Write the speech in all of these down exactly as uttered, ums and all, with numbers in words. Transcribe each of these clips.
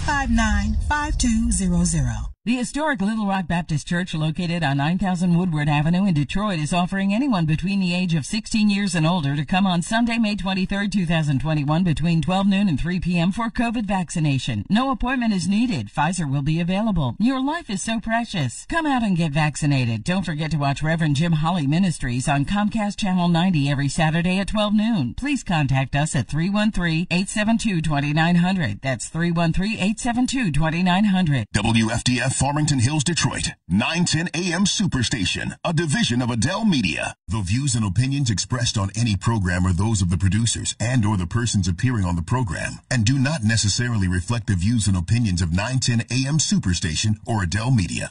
five nine, five two zero zero. The historic Little Rock Baptist Church, located on nine thousand Woodward Avenue in Detroit, is offering anyone between the age of sixteen years and older to come on Sunday, May twenty-third, two thousand twenty-one, between twelve noon and three p.m. for COVID vaccination. No appointment is needed. Pfizer will be available. Your life is so precious. Come out and get vaccinated. Don't forget to watch Reverend Jim Holly Ministries on Comcast Channel ninety every Saturday at twelve noon. Please contact us at three one three, eight seven two, two nine zero zero. That's three one three, eight seven two, two nine zero zero. W F D F Farmington Hills, Detroit, nine ten A M Superstation, a division of Adele Media. The views and opinions expressed on any program are those of the producers and or the persons appearing on the program and do not necessarily reflect the views and opinions of nine ten A M Superstation or Adele Media.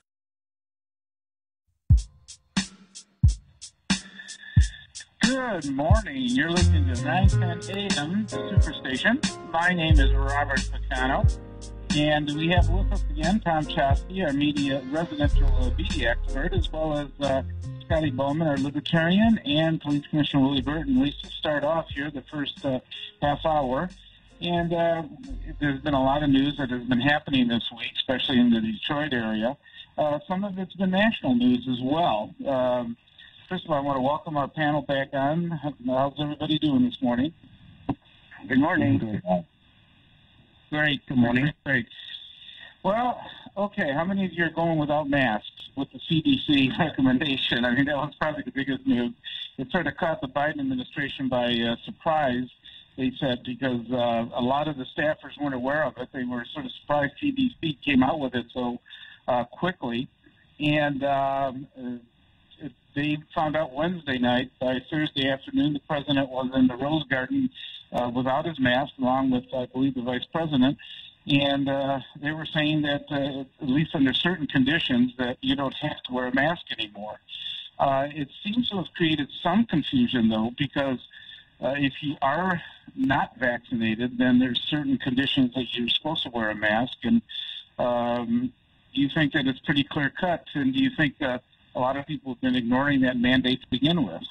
Good morning. You're listening to nine ten A M Superstation. My name is Robert Ficano. And we have with us again Tom Choske, our media residential uh, media expert, as well as uh, Scotty Boman, our libertarian, and Police Commissioner Willie Burton. We start off here the first uh, half hour. And uh, there's been a lot of news that has been happening this week, especially in the Detroit area. Uh, some of it's been national news as well. Um, first of all, I want to welcome our panel back on. How's everybody doing this morning? Good morning. Great. Good morning. Great. Well, okay, how many of you are going without masks with the C D C recommendation? I mean, that was probably the biggest news. It sort of caught the Biden administration by uh, surprise, they said, because uh, a lot of the staffers weren't aware of it. They were sort of surprised C D C came out with it so uh, quickly. And um, it, they found out Wednesday night. By Thursday afternoon, the president was in the Rose Garden uh, without his mask, along with, I believe, the vice president. And uh, they were saying that, uh, at least under certain conditions, that you don't have to wear a mask anymore. Uh, it seems to have created some confusion, though, because uh, if you are not vaccinated, then there's certain conditions that you're supposed to wear a mask. And um, do you think that it's pretty clear-cut? And do you think that a lot of people have been ignoring that mandate to begin with?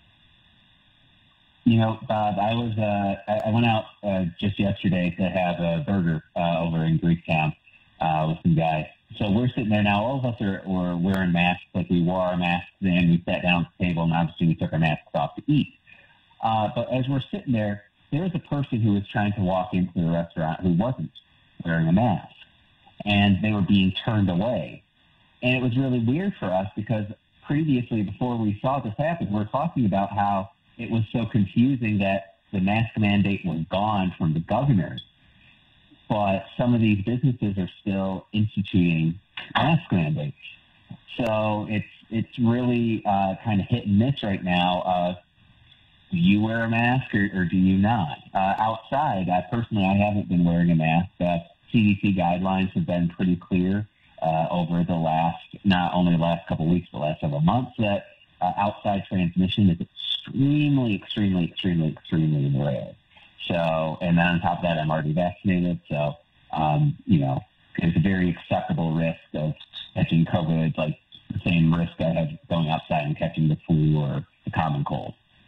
You know, Bob, I was uh, I went out uh, just yesterday to have a burger uh, over in Greektown uh, with some guys. So we're sitting there now. All of us are were wearing masks, like we wore our masks in. We sat down at the table, and obviously we took our masks off to eat. Uh, but as we're sitting there, there was a person who was trying to walk into the restaurant who wasn't wearing a mask, and they were being turned away. And it was really weird for us because previously, before we saw this happen, we were talking about how it was so confusing that the mask mandate was gone from the governor, but some of these businesses are still instituting mask mandates. So it's it's really uh, kind of hit and miss right now. Uh, do you wear a mask or, or do you not? Uh, outside, I personally, I haven't been wearing a mask. Uh, C D C guidelines have been pretty clear uh, over the last, not only the last couple of weeks, but the last several months, that uh, outside transmission is extremely, extremely, extremely, extremely rare. So, and then on top of that, I'm already vaccinated. So, um, you know, there's a very acceptable risk of catching COVID, like the same risk I have going outside and catching the flu or the common cold.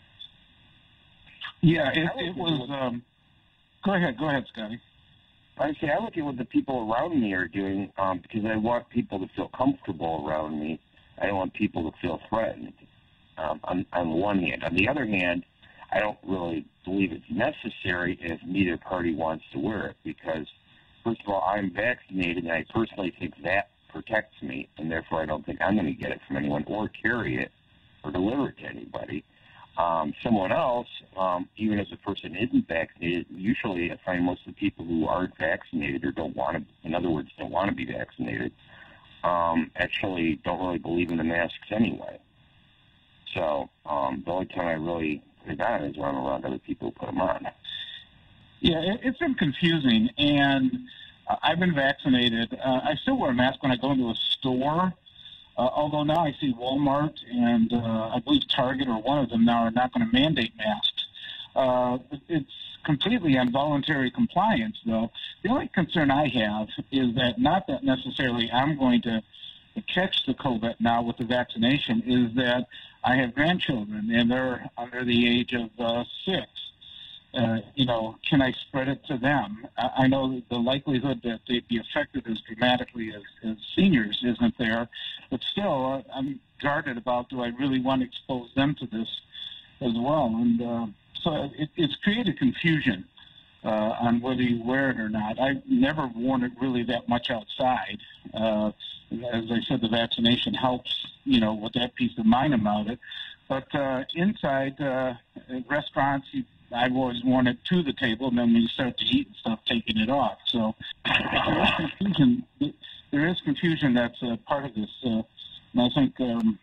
Yeah, it, it was. Um, go ahead, go ahead, Scotty. I say I look at what the people around me are doing um, because I want people to feel comfortable around me. I don't want people to feel threatened. Um, on, on the one hand. On the other hand, I don't really believe it's necessary if neither party wants to wear it because, first of all, I'm vaccinated, and I personally think that protects me, and therefore I don't think I'm going to get it from anyone or carry it or deliver it to anybody. Um, someone else, um, even if the person isn't vaccinated, usually I find most of the people who aren't vaccinated or don't want to, in other words, don't want to be vaccinated, um, actually don't really believe in the masks anyway. So um, the only time I really put it on is when I'm around other people who put them on. Yeah, it, it's been confusing, and uh, I've been vaccinated. Uh, I still wear a mask when I go into a store, uh, although now I see Walmart and uh, I believe Target or one of them now are not going to mandate masks. Uh, it's completely on voluntary compliance, though. The only concern I have is that not that necessarily I'm going to catch the COVID now with the vaccination, is that I have grandchildren, and they're under the age of uh, six. uh, you know, can I spread it to them? I, I know that the likelihood that they'd be affected as dramatically as, as seniors isn't there, but still, uh, I'm guarded about, do I really want to expose them to this as well? And uh, so it, it's created confusion uh, on whether you wear it or not. I've never worn it really that much outside. Uh, as I said, the vaccination helps, you know, with that peace of mind about it. But uh, inside uh, at restaurants, you, I've always worn it to the table, and then when you start to eat and stuff, taking it off. So there is confusion. There is confusion that's uh, part of this. Uh, and I think um,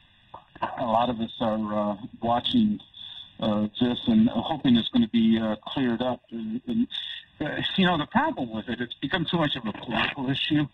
a lot of us are uh, watching uh, this and hoping it's going to be uh, cleared up. And, and uh, you know, the problem with it, it's become too much of a political issue.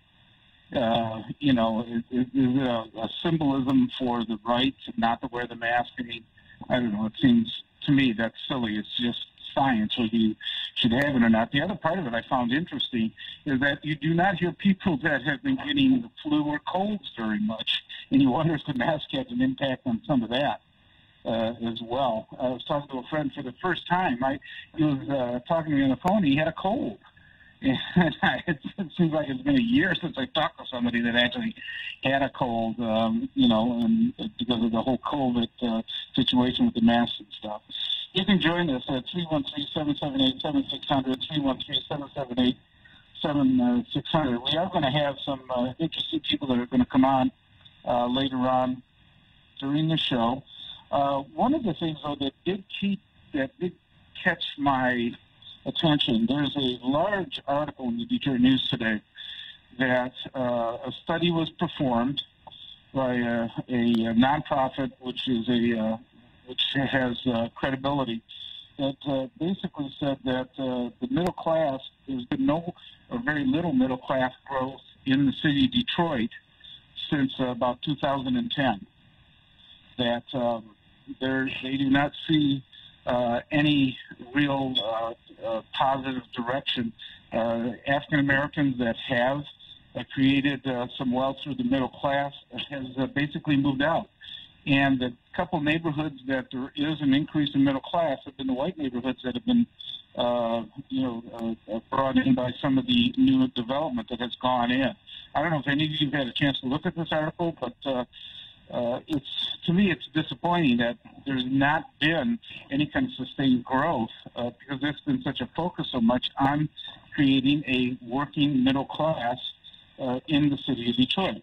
Uh, you know, is it, it a, a symbolism for the right not to wear the mask? I mean, I don't know. It seems to me that's silly. It's just science, whether you should have it or not. The other part of it I found interesting is that you do not hear people that have been getting the flu or colds very much, and you wonder if the mask has an impact on some of that uh, as well. I was talking to a friend for the first time. I he was uh, talking to me on the phone. He had a cold. And it, it seems like it's been a year since I talked to somebody that actually had a cold, um, you know, and because of the whole COVID uh, situation with the masks and stuff. You can join us at three one three, seven seven eight, seven six zero zero, three one three, seven seven eight, seven six zero zero. We are going to have some uh, interesting people that are going to come on uh, later on during the show. Uh, one of the things, though, that did keep, that did catch my attention, there's a large article in the Detroit News today that uh, a study was performed by a, a, a nonprofit, which is a uh, which has uh, credibility, that uh, basically said that uh, the middle class, there's been no or very little middle class growth in the city of Detroit since uh, about two thousand ten. That um, they do not see Uh, any real uh, uh, positive direction. Uh, African Americans that have uh, created uh, some wealth through the middle class has uh, basically moved out. And the couple neighborhoods that there is an increase in middle class have been the white neighborhoods that have been, uh, you know, uh, brought in by some of the new development that has gone in. I don't know if any of you have had a chance to look at this article, but uh, Uh, it's to me, it's disappointing that there's not been any kind of sustained growth uh, because there's been such a focus so much on creating a working middle class uh, in the city of Detroit.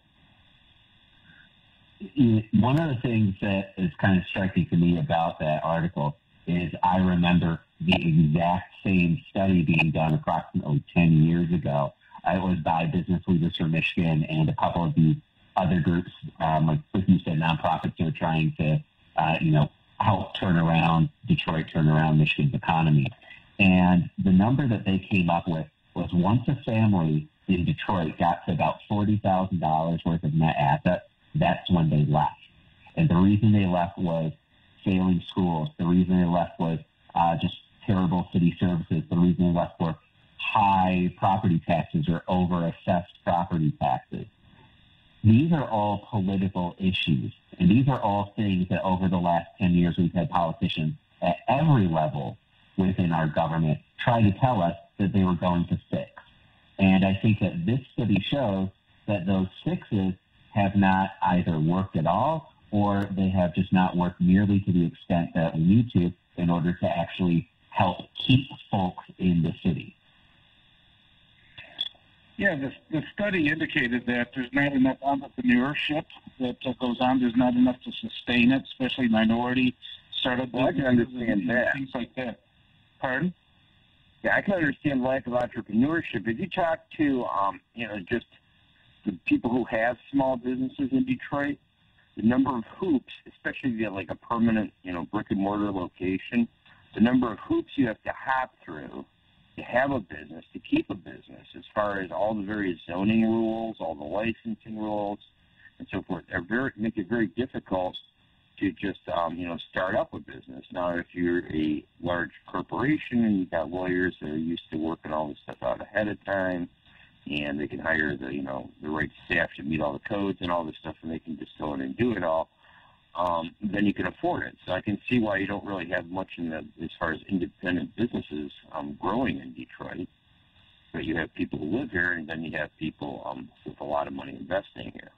One of the things that is kind of striking to me about that article is I remember the exact same study being done approximately ten years ago. It was by Business Leaders for Michigan and a couple of these other groups, um, like, like you said, nonprofits are trying to, uh, you know, help turn around Detroit, turn around Michigan's economy. And the number that they came up with was once a family in Detroit got to about forty thousand dollars worth of net assets, that's when they left. And the reason they left was failing schools. The reason they left was uh, just terrible city services. The reason they left were high property taxes or over-assessed property taxes. These are all political issues, and these are all things that over the last ten years we've had politicians at every level within our government try to tell us that they were going to fix. And I think that this study shows that those fixes have not either worked at all or they have just not worked nearly to the extent that we need to in order to actually help keep folks in the city. Yeah, the, the study indicated that there's not enough entrepreneurship that uh, goes on. There's not enough to sustain it, especially minority startup well, businesses I can understand and, that. and things like that. Pardon? Yeah, I can understand lack of entrepreneurship. If you talk to, um, you know, just the people who have small businesses in Detroit, the number of hoops, especially if you have like a permanent, you know, brick and mortar location, the number of hoops you have to hop through to have a business, to keep a business, as far as all the various zoning rules, all the licensing rules, and so forth, are very, make it very difficult to just, um, you know, start up a business. Now, if you're a large corporation and you've got lawyers that are used to working all this stuff out ahead of time, and they can hire the, you know, the right staff to meet all the codes and all this stuff, and they can just go in and do it all, um, then you can afford it. So I can see why you don't really have much in the, as far as independent businesses um, growing in Detroit. But you have people who live here, and then you have people um, with a lot of money investing here.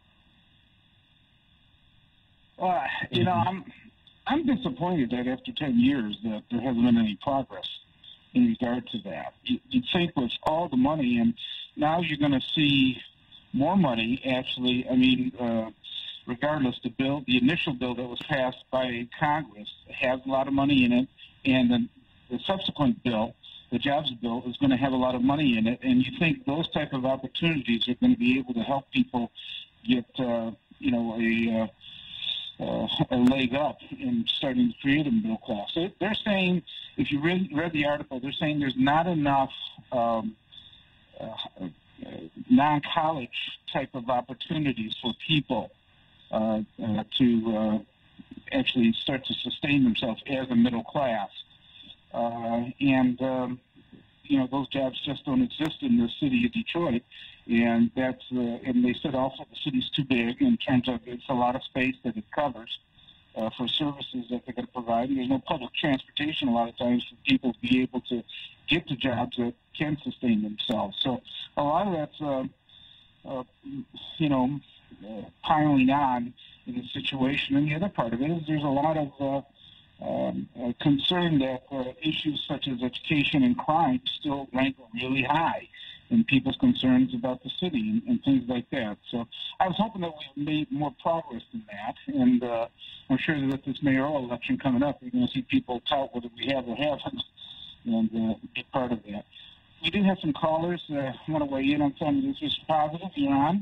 Well, you know, I'm I'm disappointed that after ten years that there hasn't been any progress in regard to that. You, you'd think with all the money, and now you're going to see more money, actually. I mean, uh, regardless, the bill, the initial bill that was passed by Congress has a lot of money in it, and the, the subsequent bill, the jobs bill, is going to have a lot of money in it, and you think those type of opportunities are going to be able to help people get, uh, you know, a... Uh, Uh, a leg up in starting to create a middle class. So they're saying, if you read, read the article, they're saying there's not enough um, uh, uh, non-college type of opportunities for people uh, uh, to uh, actually start to sustain themselves as a middle class. Uh, and, um, you know, those jobs just don't exist in the city of Detroit. And that's uh, and they said also the city's too big in terms of it's a lot of space that it covers uh, for services that they're going to provide. And there's no public transportation a lot of times for people to be able to get to jobs that can sustain themselves. So a lot of that's, uh, uh, you know, uh, piling on in the situation. And the other part of it is there's a lot of uh, um, uh, concern that uh, issues such as education and crime still rank really high and people's concerns about the city and, and things like that. So I was hoping that we made more progress than that, and uh, I'm sure that with this mayoral election coming up, we're going to see people tout whether we have or haven't, and uh, be part of that. We do have some callers that uh, want to weigh in on some of this. Mister Positive, you're on.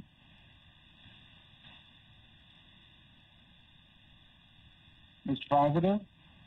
Mister Positive?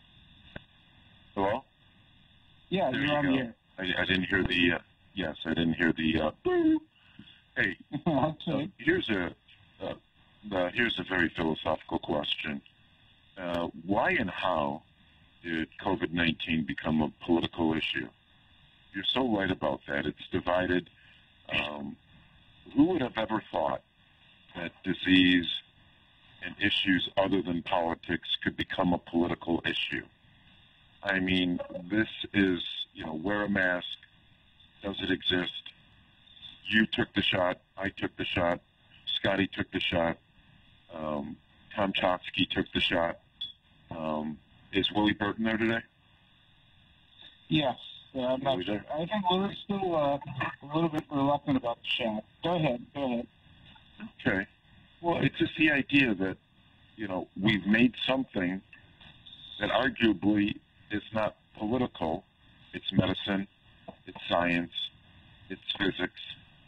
Hello? Yeah, there you're you on go. the air. I, I didn't hear the... Uh... Yes, I didn't hear the. Uh, hey, okay. uh, here's a uh, uh, here's a very philosophical question. Uh, why and how did COVID nineteen become a political issue? You're so right about that. It's divided. Um, who would have ever thought that disease and issues other than politics could become a political issue? I mean, this is, you know, wear a mask. Does it exist? You took the shot. I took the shot. Scotty took the shot. Um, Tom Choske took the shot. Um, is Willie Burton there today? Yes. Uh, I'm not sure. I think Willie's still uh, a little bit reluctant about the shot. Go ahead. Go ahead. Okay. Well, it's just the idea that, you know, we've made something that arguably is not political. It's medicine. It's science, it's physics,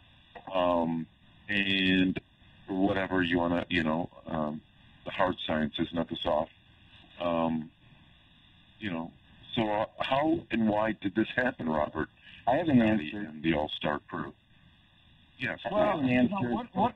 um, and whatever you want to, you know, um, the hard sciences, not the soft. Um, you know, so uh, how and why did this happen, Robert? I have an answer. And the all-star crew. Yes. Well, I have an answer. You know, what, what?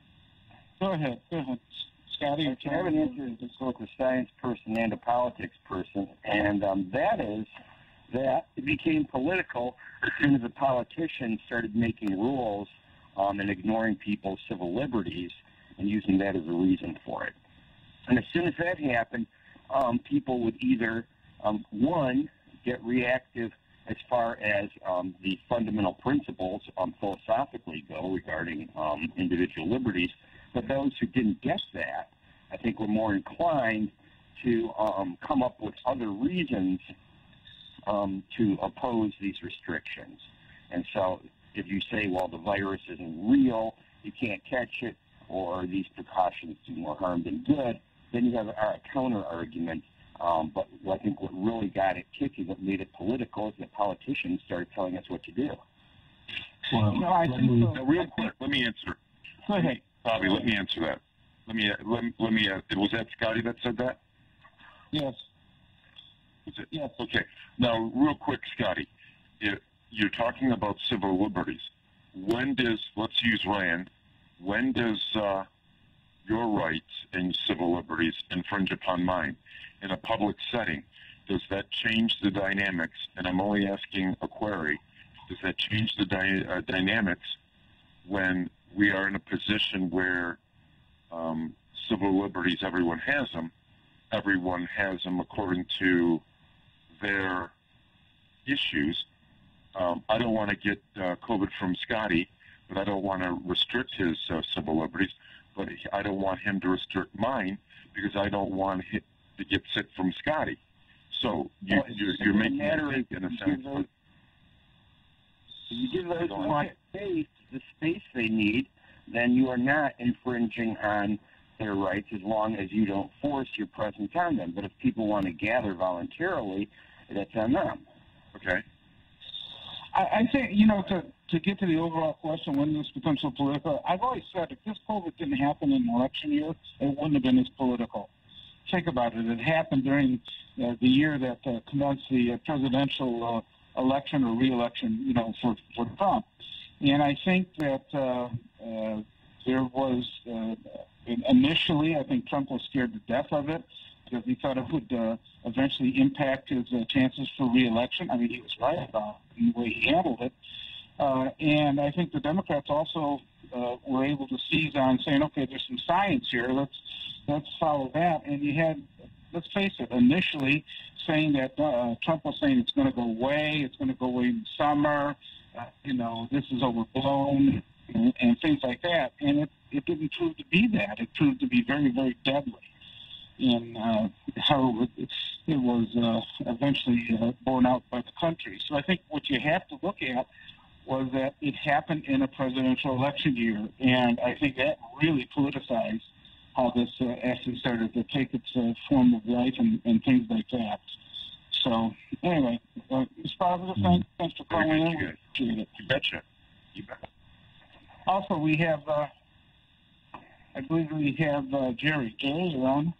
Go ahead. Go ahead. Scotty, I have an answer that's both a science person and a politics person, and um, that is that it became political as soon as the politicians started making rules um, and ignoring people's civil liberties and using that as a reason for it. And as soon as that happened, um, people would either, um, one, get reactive as far as um, the fundamental principles um, philosophically go regarding um, individual liberties, but those who didn't get that, I think, were more inclined to um, come up with other reasons Um, to oppose these restrictions. And so if you say, well, the virus isn't real, you can't catch it, or these precautions do more harm than good, then you have a, a counter-argument. Um, but I think what really got it kicking, what made it political, is that politicians started telling us what to do. Well, no, I think me, so. real quick, let me answer. Go ahead. Bobby, let me answer that. Let me, let, let me, uh, was that Scotty that said that? Yes. Was it? Yes. Okay. Now, real quick, Scotty, you're talking about civil liberties. When does, let's use Rand, when does uh, your rights and civil liberties infringe upon mine? In a public setting, does that change the dynamics? And I'm only asking a query. Does that change the dy uh, dynamics when we are in a position where um, civil liberties, everyone has them, everyone has them according to their issues. Um, I don't want to get uh, COVID from Scotty, but I don't want to restrict his uh, civil liberties. But I don't want him to restrict mine because I don't want him to get sick from Scotty. So you, well, you're, you're making matter it in a sense. Those, if you give those who want space the space they need, then you are not infringing on their rights as long as you don't force your presence on them. But if people want to gather voluntarily, that's on them. Okay. I, I think, you know, to, to get to the overall question, when this becomes so political, I've always said if this COVID didn't happen in an election year, it wouldn't have been as political. Think about it. It happened during uh, the year that uh, commenced the uh, presidential uh, election or re-election, you know, for, for Trump. And I think that uh, uh, there was, uh, initially, I think Trump was scared to death of it because he thought it would uh, eventually impact his uh, chances for re-election. I mean, he was right about the way he handled it. Uh, and I think the Democrats also uh, were able to seize on saying, okay, there's some science here. Let's let's follow that. And you had, let's face it, initially saying that uh, Trump was saying it's going to go away, it's going to go away in the summer, uh, you know, this is overblown, and, and things like that. And it, it didn't prove to be that. It proved to be very, very deadly in uh, how it, it was uh, eventually uh, borne out by the country. So I think what you have to look at was that it happened in a presidential election year, and I think that really politicized how this uh, actually started to take its uh, form of life and, and things like that. So anyway, uh, Miz Positive, thanks, thanks for calling in. We appreciate it. You betcha. You bet. Also, we have, uh, I believe we have uh, Jerry. Jerry, you on?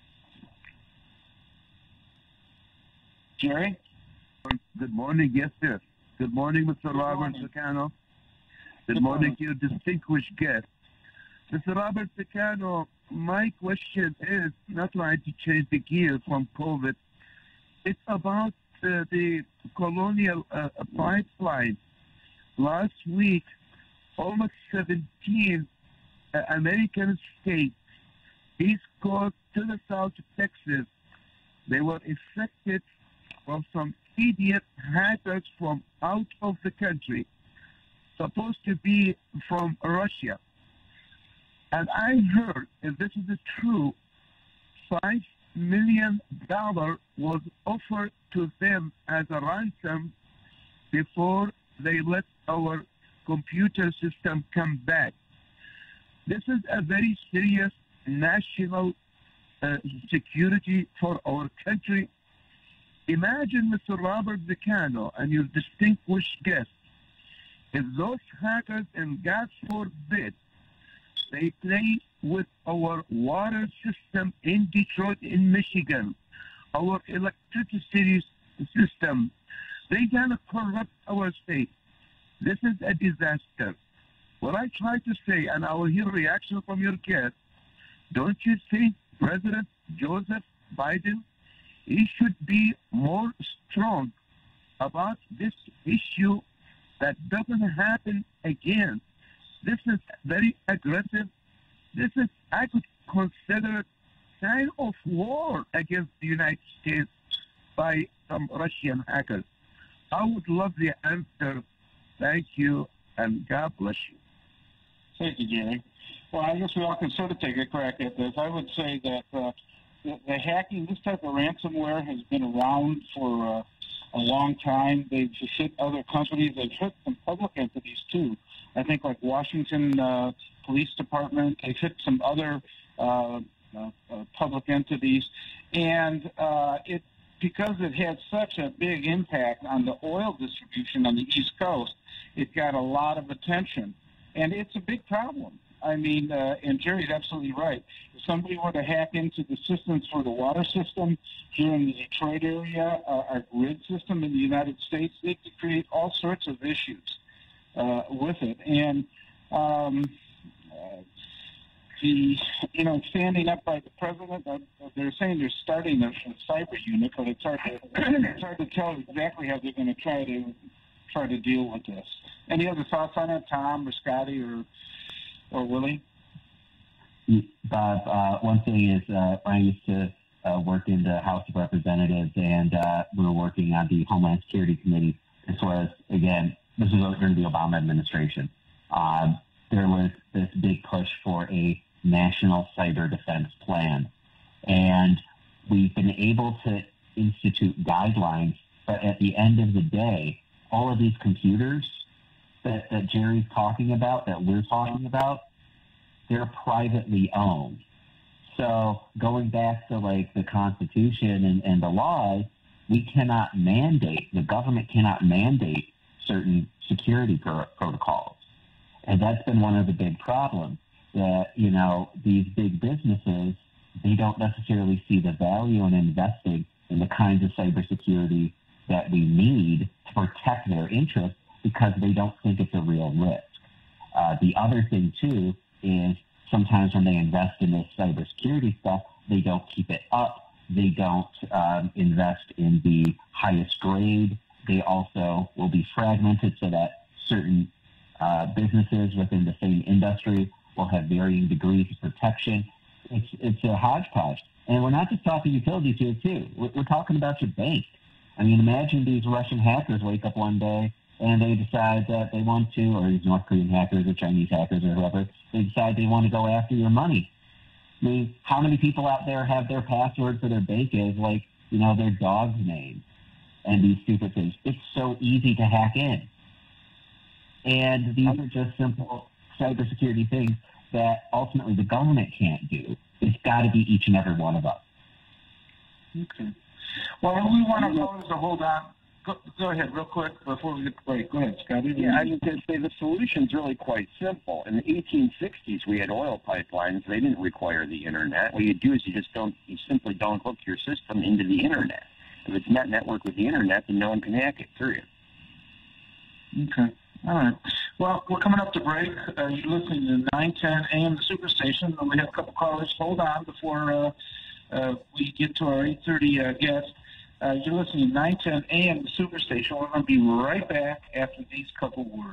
Jerry? Good morning. Yes, sir. Good morning, Mister Good Robert morning. Ficano. Good, Good morning morning. to your distinguished guest. Mister Robert Ficano, my question is not trying to change the gear from COVID. It's about uh, the colonial uh, pipeline. Last week, almost seventeen uh, American states, East Coast to the south of Texas, they were affected from some idiot hackers from out of the country, supposed to be from Russia. And I heard, if this is true, five million dollars was offered to them as a ransom before they let our computer system come back. This is a very serious national uh, security for our country. Imagine, Mister Robert Ficano and your distinguished guest, if those hackers, and God forbid, they play with our water system in Detroit, in Michigan, our electricity system, they're going to corrupt our state. This is a disaster. What I try to say, and I will hear reaction from your guest, don't you think President Joseph Biden, he should be more strong about this issue that doesn't happen again? This is very aggressive. This is, I could consider, kind of war against the United States by some Russian hackers. I would love the answer. Thank you, and God bless you. Thank you, Jerry. Well, I guess we all can sort of take a crack at this. I would say that uh, the, the hacking, this type of ransomware has been around for uh, a long time. They've hit other companies. They've hit some public entities, too. I think like Washington uh, Police Department. They've hit some other uh, uh, uh, public entities. And uh, it because it had such a big impact on the oil distribution on the East Coast, it got a lot of attention. And it's a big problem. I mean, uh, and Jerry's absolutely right. If somebody were to hack into the systems for the water system here in the Detroit area, uh, our grid system in the United States, they could create all sorts of issues uh, with it. And um, uh, the, you know, standing up by the president, uh, they're saying they're starting a, a cyber unit, but it's hard to it's hard to tell exactly how they're going to try to try to deal with this. Any other thoughts on it, Tom or Scotty or or Willie? Bob, uh, one thing is uh, I used to uh, worked in the House of Representatives, and uh, we were working on the Homeland Security Committee. This was, again, this was during the Obama administration. Um, there was this big push for a national cyber defense plan. And we've been able to institute guidelines, but at the end of the day, all of these computers that, that Jerry's talking about, that we're talking about, they're privately owned. So going back to like the Constitution and, and the laws, we cannot mandate, the government cannot mandate certain security pro- protocols. And that's been one of the big problems, that, you know, these big businesses, they don't necessarily see the value in investing in the kinds of cybersecurity that we need to protect their interests because they don't think it's a real risk. Uh, the other thing, too, is sometimes when they invest in this cybersecurity stuff, they don't keep it up. They don't um, invest in the highest grade. They also will be fragmented so that certain uh, businesses within the same industry will have varying degrees of protection. It's it's a hodgepodge. And we're not just talking utilities here, too. We're, we're talking about your bank. I mean, imagine these Russian hackers wake up one day and they decide that they want to, or these North Korean hackers or Chinese hackers or whoever, they decide they want to go after your money. I mean, how many people out there have their password for their bank is like, you know, their dog's name and these stupid things? It's so easy to hack in. And these are just simple cybersecurity things that ultimately the government can't do. It's got to be each and every one of us. Okay. Well, we want to pose to hold on. Go, go ahead, real quick, before we get to break. Go ahead, Scotty. Yeah, I was going to say the solution's really quite simple. In the eighteen sixties, we had oil pipelines. They didn't require the internet. What you do is you just don't, you simply don't hook your system into the internet. If it's not networked with the internet, then no one can hack it, period. Okay. All right. Well, we're coming up to break. Uh, you're listening to nine ten A M Superstation, and we have a couple callers. Hold on before uh, uh, we get to our eight thirty uh, guest. Uh, you're listening to nine ten A M Superstation. We're going to be right back after these couple words.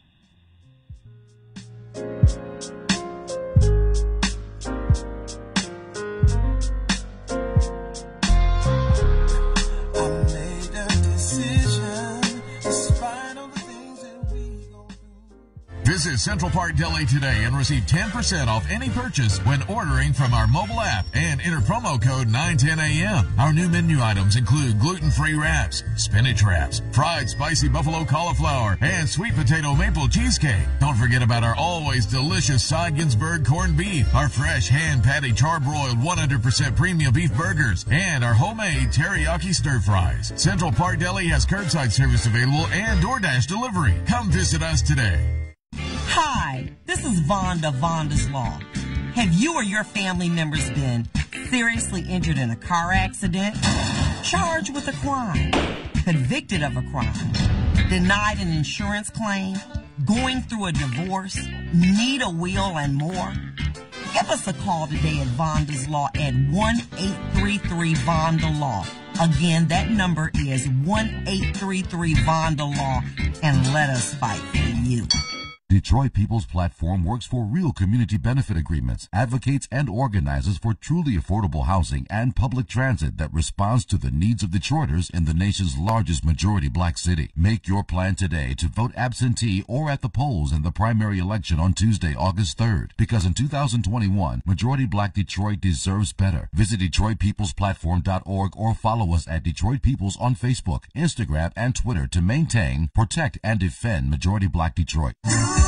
Visit Central Park Deli today and receive ten percent off any purchase when ordering from our mobile app and enter promo code nine ten A M. Our new menu items include gluten-free wraps, spinach wraps, fried spicy buffalo cauliflower, and sweet potato maple cheesecake. Don't forget about our always delicious Seiginsburg corned beef, our fresh hand-patty charbroiled one hundred percent premium beef burgers, and our homemade teriyaki stir-fries. Central Park Deli has curbside service available and DoorDash delivery. Come visit us today. Hi, this is Vonda, Vonda's Law. Have you or your family members been seriously injured in a car accident, charged with a crime, convicted of a crime, denied an insurance claim, going through a divorce, need a will, and more? Give us a call today at Vonda's Law at one eight three three Vonda Law. Again, that number is one eight three three Vonda Law, and let us fight for you. Detroit People's Platform works for real community benefit agreements, advocates and organizes for truly affordable housing and public transit that responds to the needs of Detroiters in the nation's largest majority black city. Make your plan today to vote absentee or at the polls in the primary election on Tuesday, August third. Because in two thousand twenty-one, majority black Detroit deserves better. Visit Detroit People's Platform dot org or follow us at Detroit Peoples on Facebook, Instagram, and Twitter to maintain, protect, and defend majority black Detroit.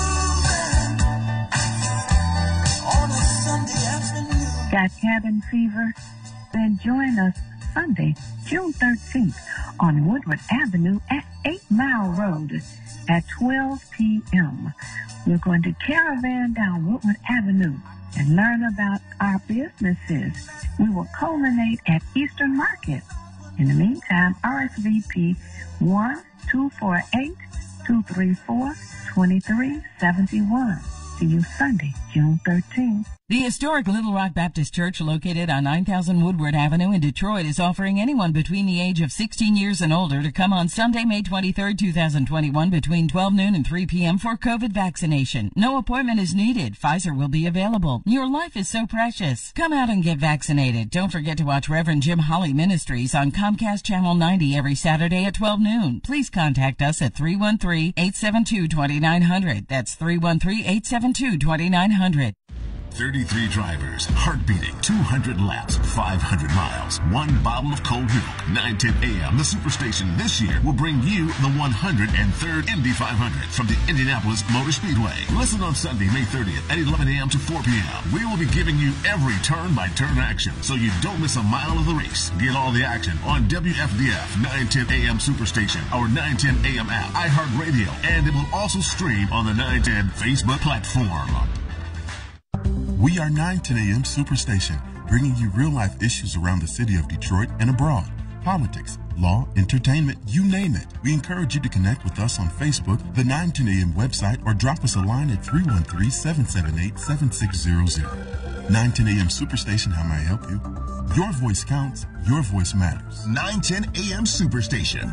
Got cabin fever? Then join us Sunday, June thirteenth on Woodward Avenue at eight Mile Road at twelve p.m. We're going to caravan down Woodward Avenue and learn about our businesses. We will culminate at Eastern Market. In the meantime, R S V P one two four eight, two three four, two three seven one. See you Sunday, June thirteenth. The historic Little Rock Baptist Church, located on nine thousand Woodward Avenue in Detroit, is offering anyone between the age of sixteen years and older to come on Sunday, May twenty-third, two thousand twenty-one, between twelve noon and three p.m. for COVID vaccination. No appointment is needed. Pfizer will be available. Your life is so precious. Come out and get vaccinated. Don't forget to watch Reverend Jim Holly Ministries on Comcast Channel ninety every Saturday at twelve noon. Please contact us at three one three, eight seven two, two nine zero zero. That's three one three, eight seven two, two nine zero zero. thirty-three drivers, heart beating, two hundred laps, five hundred miles, one bottle of cold milk. nine ten A M, the Superstation this year will bring you the one hundred third Indy five hundred from the Indianapolis Motor Speedway. Listen on Sunday, May thirtieth at eleven A M to four P M We will be giving you every turn-by-turn action so you don't miss a mile of the race. Get all the action on W F D F nine ten A M Superstation, our nine ten A M app, iHeartRadio, and it will also stream on the nine ten Facebook platform. We are nine ten A M Superstation, bringing you real-life issues around the city of Detroit and abroad. Politics, law, entertainment, you name it. We encourage you to connect with us on Facebook, the nine ten A M website, or drop us a line at three one three, seven seven eight, seven six zero zero. nine ten A M Superstation, how may I help you? Your voice counts. Your voice matters. nine ten A M Superstation.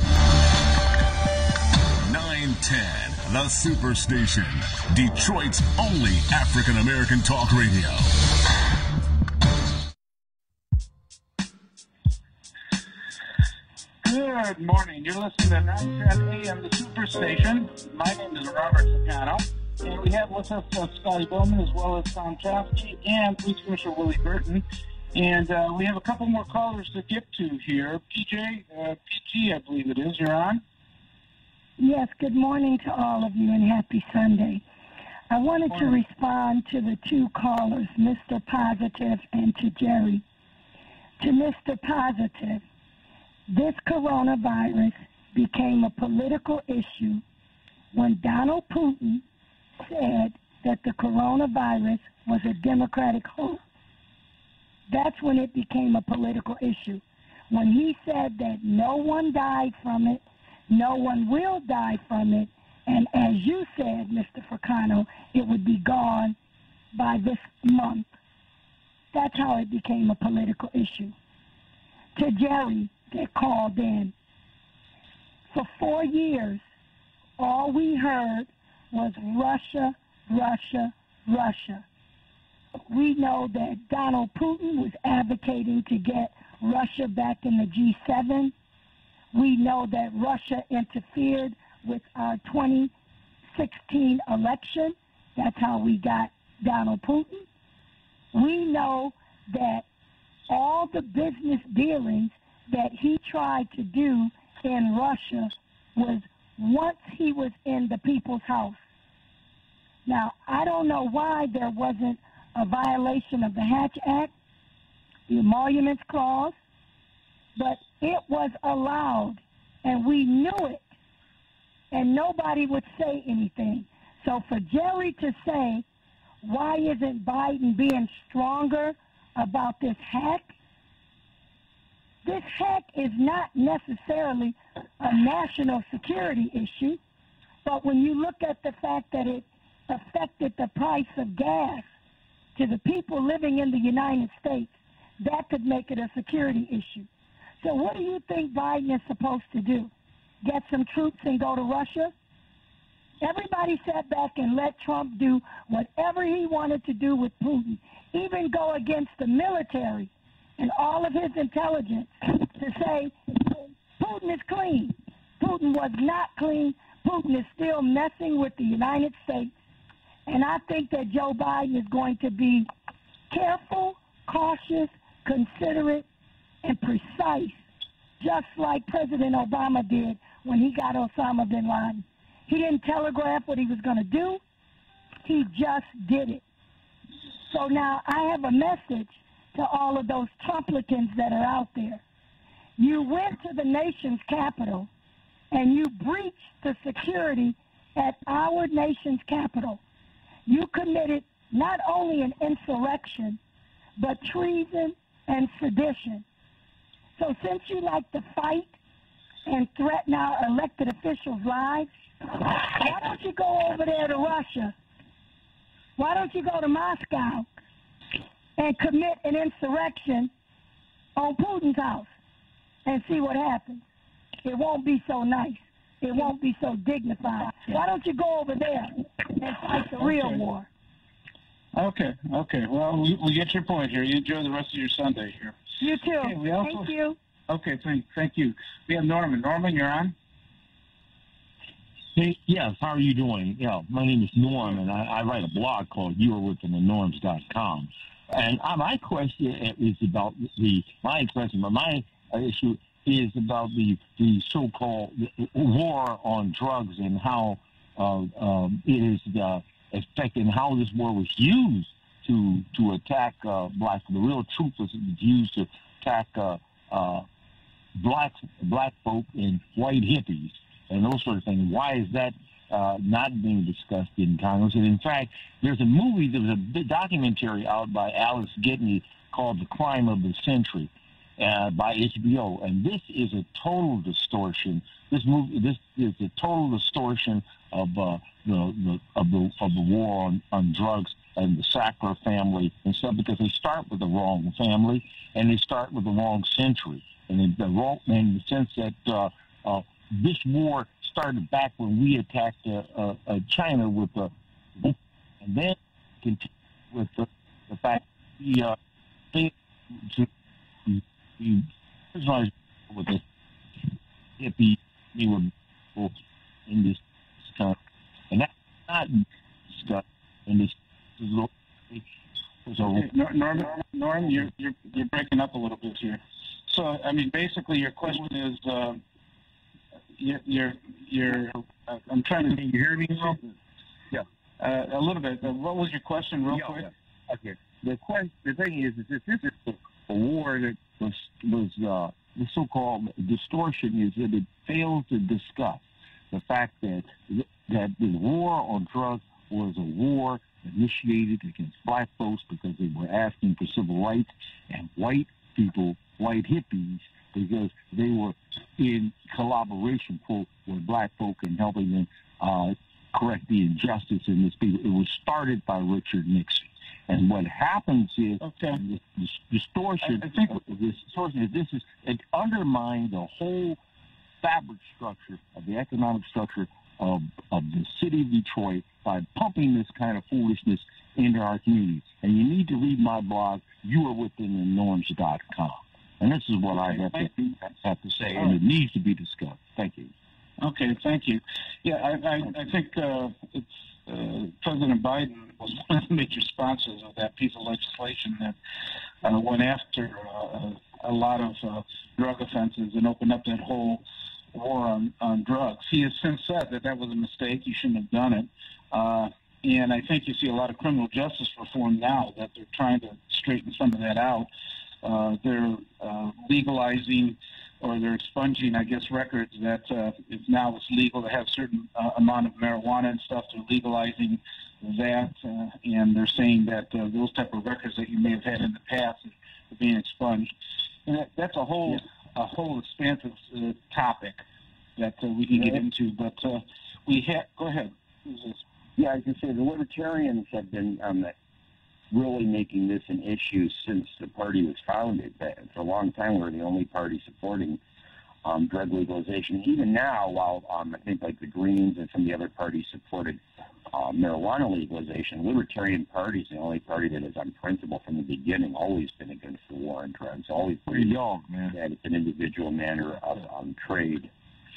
nine ten, the Superstation. Detroit's only African-American talk radio. Good morning. You're listening to nine ten A M, the Superstation. My name is Robert Ficano, and we have with us uh, Scotty Boman as well as Tom Choske and Police Commissioner Willie Burton. And uh, we have a couple more callers to get to here. P J, uh, P G, I believe it is. You're on. Yes, good morning to all of you and happy Sunday. I wanted to respond to the two callers, Mister Positive and to Jerry. To Mister Positive, this coronavirus became a political issue when Donald Putin said that the coronavirus was a Democratic hoax. That's when it became a political issue. When he said that no one died from it, no one will die from it, and as you said, Mister Ficano, it would be gone by this month. That's how it became a political issue. To Jerry, that called in, for four years, all we heard was Russia, Russia, Russia. We know that Donald Putin was advocating to get Russia back in the G seven. We know that Russia interfered with our twenty sixteen election. That's how we got Donald Putin. We know that all the business dealings that he tried to do in Russia was once he was in the people's house. Now, I don't know why there wasn't a violation of the Hatch Act, the Emoluments Clause, but it was allowed, and we knew it, and nobody would say anything. So for Jerry to say, why isn't Biden being stronger about this hack? This hack is not necessarily a national security issue, but when you look at the fact that it affected the price of gas to the people living in the United States, that could make it a security issue. So what do you think Biden is supposed to do? Get some troops and go to Russia? Everybody sat back and let Trump do whatever he wanted to do with Putin, even go against the military and all of his intelligence to say Putin is clean. Putin was not clean. Putin is still messing with the United States. And I think that Joe Biden is going to be careful, cautious, considerate, and precise, just like President Obama did when he got Osama bin Laden. He didn't telegraph what he was going to do. He just did it. So now I have a message to all of those Trumplicans that are out there. You went to the nation's capital and you breached the security at our nation's capital. You committed not only an insurrection, but treason and sedition. So since you like to fight and threaten our elected officials' lives, why don't you go over there to Russia Why don't you go to Moscow and commit an insurrection on Putin's house and see what happens? It won't be so nice. It won't be so dignified. Why don't you go over there and fight the real Okay. war? Okay, okay. Well, we, we get your point here. You enjoy the rest of your Sunday here. You too. Okay, we also, Thank you. Okay, thank, thank you. We have Norman. Norman, you're on? Hey, yes, how are you doing? Yeah, my name is Norm, and I, I write a blog called You Are Within the Norms dot com. And uh, my question is about the, my question, but my uh, issue is about the, the so-called war on drugs and how uh, um, it is uh, affecting how this war was used to to attack uh, black. The real truth was it was used to attack uh, uh, black black folk and white hippies and those sort of things. Why is that uh, not being discussed in Congress? And in fact, there's a movie, there's a big documentary out by Alex Gibney called The Crime of the Century uh, by H B O, and this is a total distortion. This movie, this is a total distortion of uh, the, the of the of the war on, on drugs and the Sackler family and stuff, because they start with the wrong family and they start with the wrong century, and in the wrong in the sense that uh, uh, this war started back when we attacked uh, uh, uh, China with the, uh, and then continued with the, the fact that we uh, to, to, to with the hippie, we were in this country, and that's not discussed in this. So, Norm, Norm, you're, you're you're breaking up a little bit here. So, I mean, basically, your question is, uh, you're you're, you're uh, I'm trying to. Can you hear me now? Yeah, uh, a little bit. Uh, what was your question, real yeah, quick? Yeah. Okay. The question, the thing is, is that this is a war that was was uh, the so-called distortion is that it fails to discuss the fact that that the war on drugs was a war initiated against black folks because they were asking for civil rights, and white people, white hippies, because they were in collaboration quote, with black folk and helping them uh, correct the injustice in this people. It was started by Richard Nixon. And what happens is okay. this, this distortion, I, I think this distortion is this is it undermines the whole fabric structure of the economic structure of, of the city of Detroit by pumping this kind of foolishness into our communities. And you need to read my blog, You Are Within the Norms dot com. And this is what okay, I have to, have to say, and it needs to be discussed. Thank you. Okay, thank you. Yeah, I, I, I think uh, it's uh, President Biden was one of the major sponsors of that piece of legislation that uh, went after uh, a lot of uh, drug offenses and opened up that whole war on, on drugs. He has since said that that was a mistake. You shouldn't have done it. Uh, and I think you see a lot of criminal justice reform now that they're trying to straighten some of that out. Uh, they're uh, legalizing or they're expunging, I guess, records that uh, if now it's legal to have a certain uh, amount of marijuana and stuff. They're legalizing that, uh, and they're saying that uh, those type of records that you may have had in the past are being expunged. And that, that's a whole yeah. a whole expansive uh, topic that uh, we can yeah. get into. But uh, we have go ahead. Yeah, I can say the libertarians have been um, really making this an issue since the party was founded. For a long time, we were the only party supporting um, drug legalization. Even now, while um, I think like the Greens and some of the other parties supported uh, marijuana legalization, Libertarian Party is the only party that has, on principle from the beginning, always been against the war on drugs. Always believed that it's an individual manner of um, trade.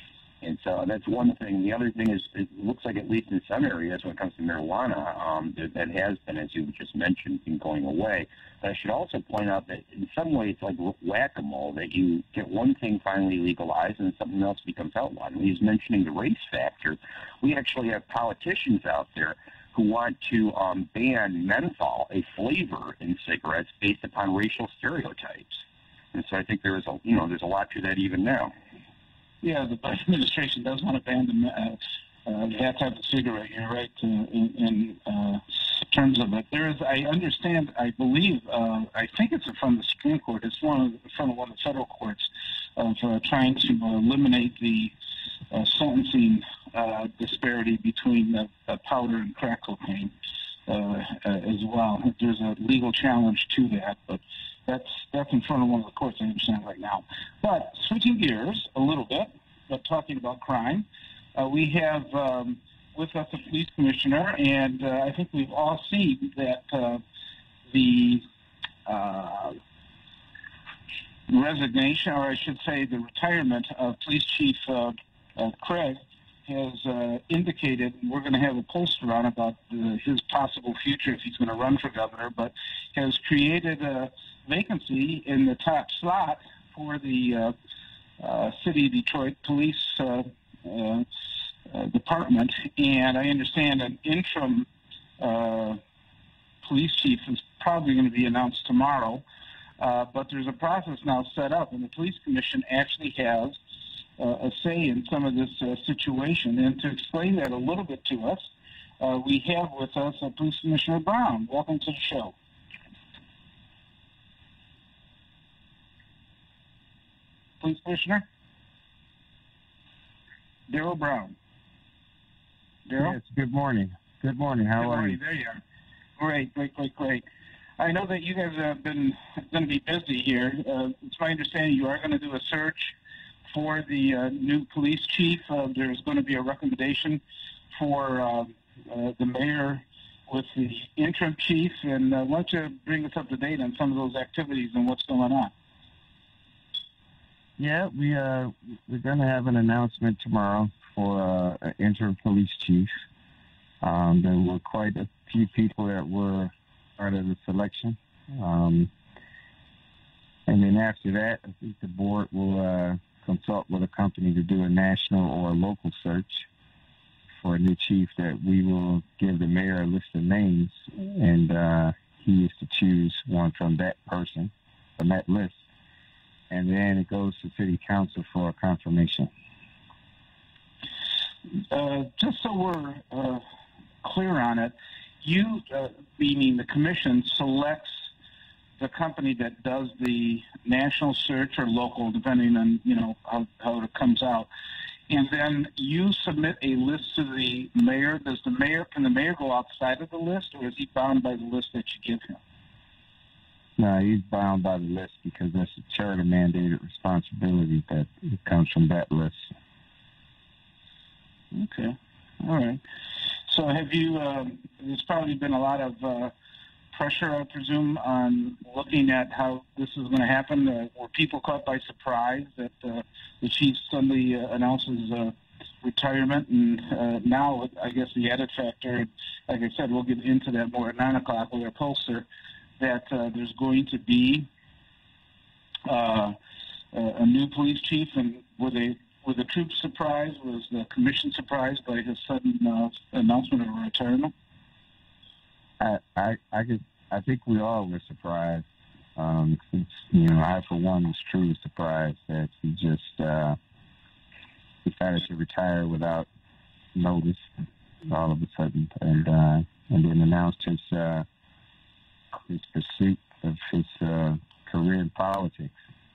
And so that's one thing. The other thing is it looks like, at least in some areas, when it comes to marijuana, um, that, that has been, as you just mentioned, been going away. But I should also point out that in some ways it's like whack-a-mole, that you get one thing finally legalized and something else becomes outlawed. And he's mentioning the race factor. We actually have politicians out there who want to um, ban menthol, a flavor in cigarettes, based upon racial stereotypes. And so I think there is a, you know, there's a lot to that even now. Yeah, the Biden administration does want to ban the, uh, uh, that type of cigarette. You're right uh, in, in uh, terms of it. There is, I understand, I believe, uh, I think it's from the Supreme Court. It's one of the, from one of the federal courts of uh, trying to eliminate the uh, sentencing uh, disparity between the, the powder and crack cocaine. uh, uh, as well. There's a legal challenge to that, but that's that's in front of one of the courts, I understand, right now. But switching gears a little bit, but talking about crime, uh, we have um, with us a police commissioner, and uh, I think we've all seen that uh, the uh, resignation, or I should say the retirement of Police Chief uh, uh, Craig has uh, indicated, we're going to have a pollster on about the, his possible future if he's going to run for governor, but has created a vacancy in the top slot for the uh, uh, City of Detroit Police uh, uh, uh, Department. And I understand an interim uh, police chief is probably going to be announced tomorrow. Uh, but there's a process now set up, and the police commission actually has uh, a say in some of this uh, situation. And to explain that a little bit to us, uh, we have with us uh, Police Commissioner Brown. Welcome to the show. Police Commissioner? Darryl Brown. Darryl? Yes, good morning. Good morning. How good are morning. you? There you are. Great, great, great, great. I know that you guys have been going to be busy here. Uh, it's my understanding you are going to do a search for the uh, new police chief. Uh, there's going to be a recommendation for uh, uh, the mayor with the interim chief. And uh, why don't you bring us up to date on some of those activities and what's going on? Yeah, we uh we're going to have an announcement tomorrow for uh, an interim police chief. Um, there were quite a few people that were part of the selection. Um, and then after that, I think the board will uh, consult with a company to do a national or a local search for a new chief that we will give the mayor a list of names, and uh, he is to choose one from that person, from that list. And then it goes to city council for a confirmation. Uh, just so we're uh, clear on it, you, uh, meaning the commission, selects the company that does the national search or local, depending on, you know, how, how it comes out. And then you submit a list to the mayor. Does the mayor, can the mayor go outside of the list, or is he bound by the list that you give him? No, he's bound by the list because that's a charter mandated responsibility that comes from that list. Okay. All right. So have you, um, there's probably been a lot of uh, pressure, I presume, on looking at how this is going to happen. Uh, were people caught by surprise that uh, the chief suddenly uh, announces uh, retirement? And uh, now, I guess the added factor, like I said, we'll get into that more at nine o'clock with our pollster, that uh, there's going to be uh, a new police chief. And were they Were the troops surprised? Was the commission surprised by his sudden uh, announcement of retirement? I, I, I could, I think we all were surprised. Um, since, you know, I for one was truly surprised that he just uh, decided to retire without notice, all of a sudden, and uh, and then announced his uh, his pursuit of his uh, career in politics.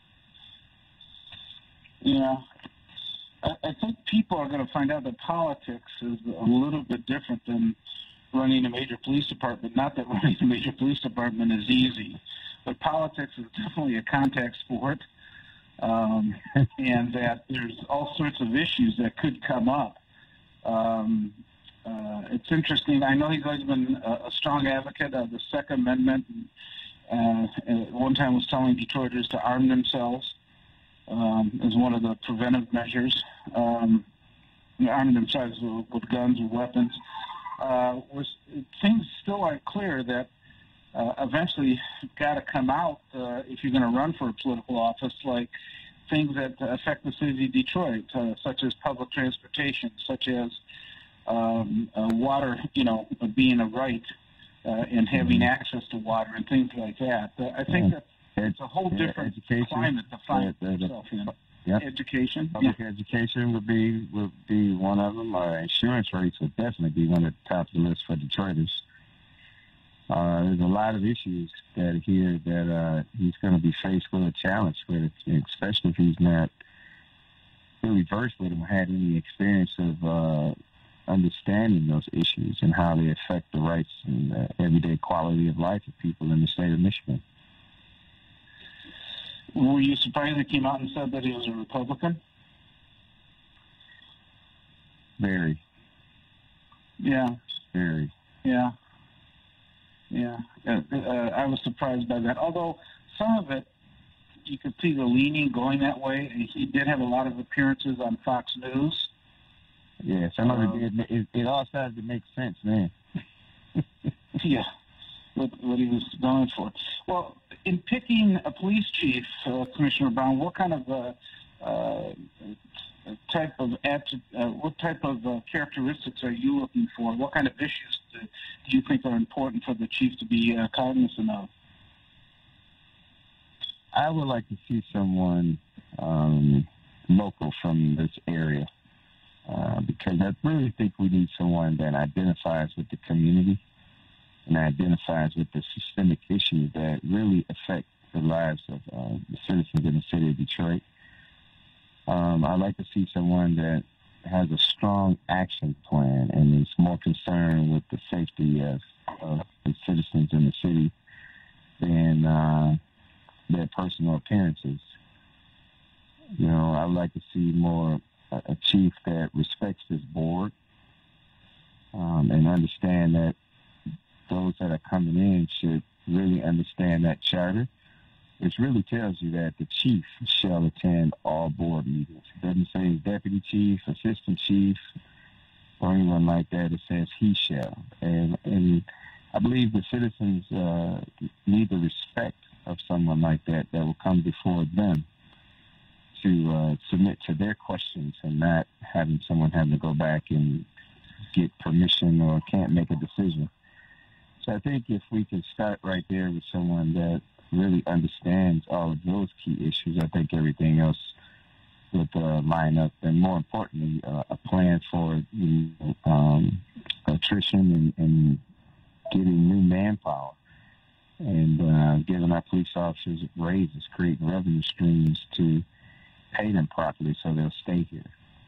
Yeah. I think people are going to find out that politics is a little bit different than running a major police department. Not that running a major police department is easy, but politics is definitely a contact sport, um, and that there's all sorts of issues that could come up. Um, uh, it's interesting. I know he's always been a, a strong advocate of the Second Amendment. And, uh, at one time was telling Detroiters to arm themselves. Um, as one of the preventive measures, um, arming themselves with, with guns or weapons. Uh, was, things still aren't clear that uh, eventually got to come out uh, if you're going to run for a political office, like things that affect the city of Detroit, uh, such as public transportation, such as um, uh, water, you know, being a right uh, and having access to water and things like that. Uh, I think that it's a whole different education, climate to find uh, itself in. Yep. Education. Public yeah. education would be would be one of them. Uh, insurance rates would definitely be one at the top of the list for Detroiters. Uh, there's a lot of issues that here that uh, he's going to be faced with a challenge with, especially if he's not really versed with him, had any experience of uh, understanding those issues and how they affect the rights and the everyday quality of life of people in the state of Michigan. Were you surprised he came out and said that he was a Republican? Very. Yeah. Very. Yeah. Yeah. Uh, uh, I was surprised by that. Although some of it, you could see the leaning going that way. He did have a lot of appearances on Fox News. Yeah, some of Um, it, did, it, it all started to make sense, man. Yeah, what, what he was going for. Well, in picking a police chief, uh, Commissioner Brown, what kind of uh, uh, type of atti- uh, what type of uh, characteristics are you looking for? What kind of issues do, do you think are important for the chief to be uh, cognizant of? I would like to see someone um, local from this area. Uh, because I really think we need someone that identifies with the community and identifies with the systemic issues that really affect the lives of uh, the citizens in the city of Detroit. Um, I'd like to see someone that has a strong action plan and is more concerned with the safety of, of the citizens in the city than uh, their personal appearances. You know, I would like to see more a chief that respects his board um, and understand that those that are coming in should really understand that charter, which really tells you that the chief shall attend all board meetings. It doesn't say deputy chief, assistant chief, or anyone like that. It says he shall. And, and I believe the citizens uh, need the respect of someone like that that will come before them to uh, submit to their questions and not having someone having to go back and get permission or can't make a decision. So I think if we can start right there with someone that really understands all of those key issues, I think everything else would uh, line up. And more importantly, uh, a plan for you know, um, attrition and, and getting new manpower and uh, giving our police officers raises, creating revenue streams to pay them properly so they'll stay here.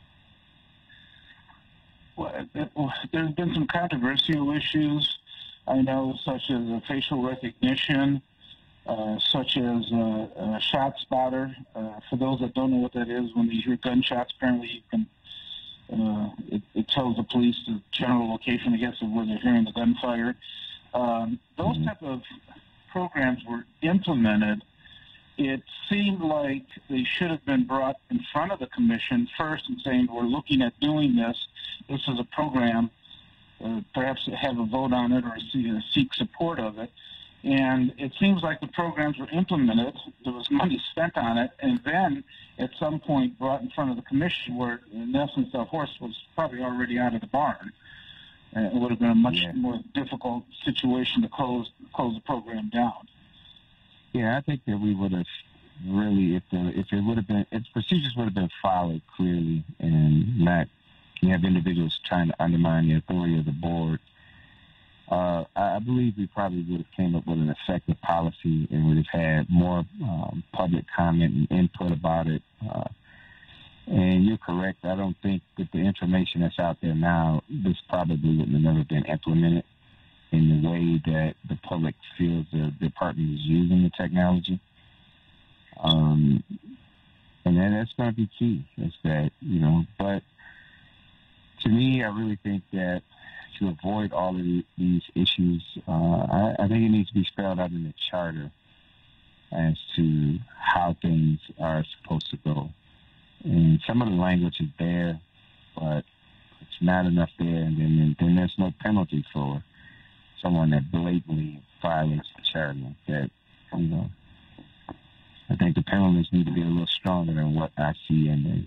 Well, there's been some controversial issues, I know, such as uh, facial recognition, uh, such as uh, uh, shot spotter. Uh, for those that don't know what that is, when you hear gunshots, apparently you can, uh, it, it tells the police the general location, I guess, of where they're hearing the gunfire. Um, those mm-hmm. type of programs were implemented. It seemed like they should have been brought in front of the commission first and saying, we're looking at doing this. This is a program. Uh, perhaps have a vote on it or see, uh, seek support of it. And it seems like the programs were implemented. There was money spent on it. And then at some point brought in front of the commission where, in essence, the horse was probably already out of the barn. And it would have been a much yeah. more difficult situation to close, close the program down. Yeah, I think that we would have really, if the, if it would have been, if procedures would have been followed clearly and not, you have individuals trying to undermine the authority of the board, uh, I, I believe we probably would have came up with an effective policy and would have had more um, public comment and input about it. Uh, and you're correct. I don't think that the information that's out there now, this probably would have never been implemented in the way that the public feels the department is using the technology. Um, and then that's going to be key, is that, you know, but to me, I really think that to avoid all of the, these issues, uh, I, I think it needs to be spelled out in the charter as to how things are supposed to go. And some of the language is there, but it's not enough there, and then, then there's no penalty for someone that blatantly violates the charter. That, you know, I think the penalties need to be a little stronger than what I see in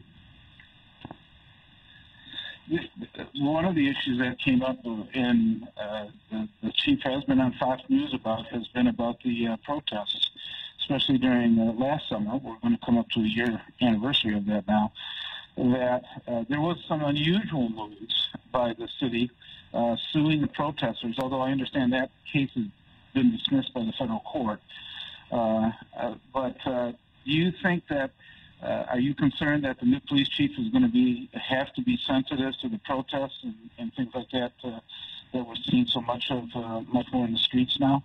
there. One of the issues that came up in uh, the, the chief has been on Fox News about has been about the uh, protests, especially during uh, last summer. We're going to come up to a year anniversary of that now. That uh, there was some unusual moves by the city uh, suing the protesters, although I understand that case has been dismissed by the federal court. Uh, uh, but uh, do you think that uh, are you concerned that the new police chief is going to be have to be sensitive to the protests and, and things like that uh, that we're seeing so much of, uh, much more in the streets now?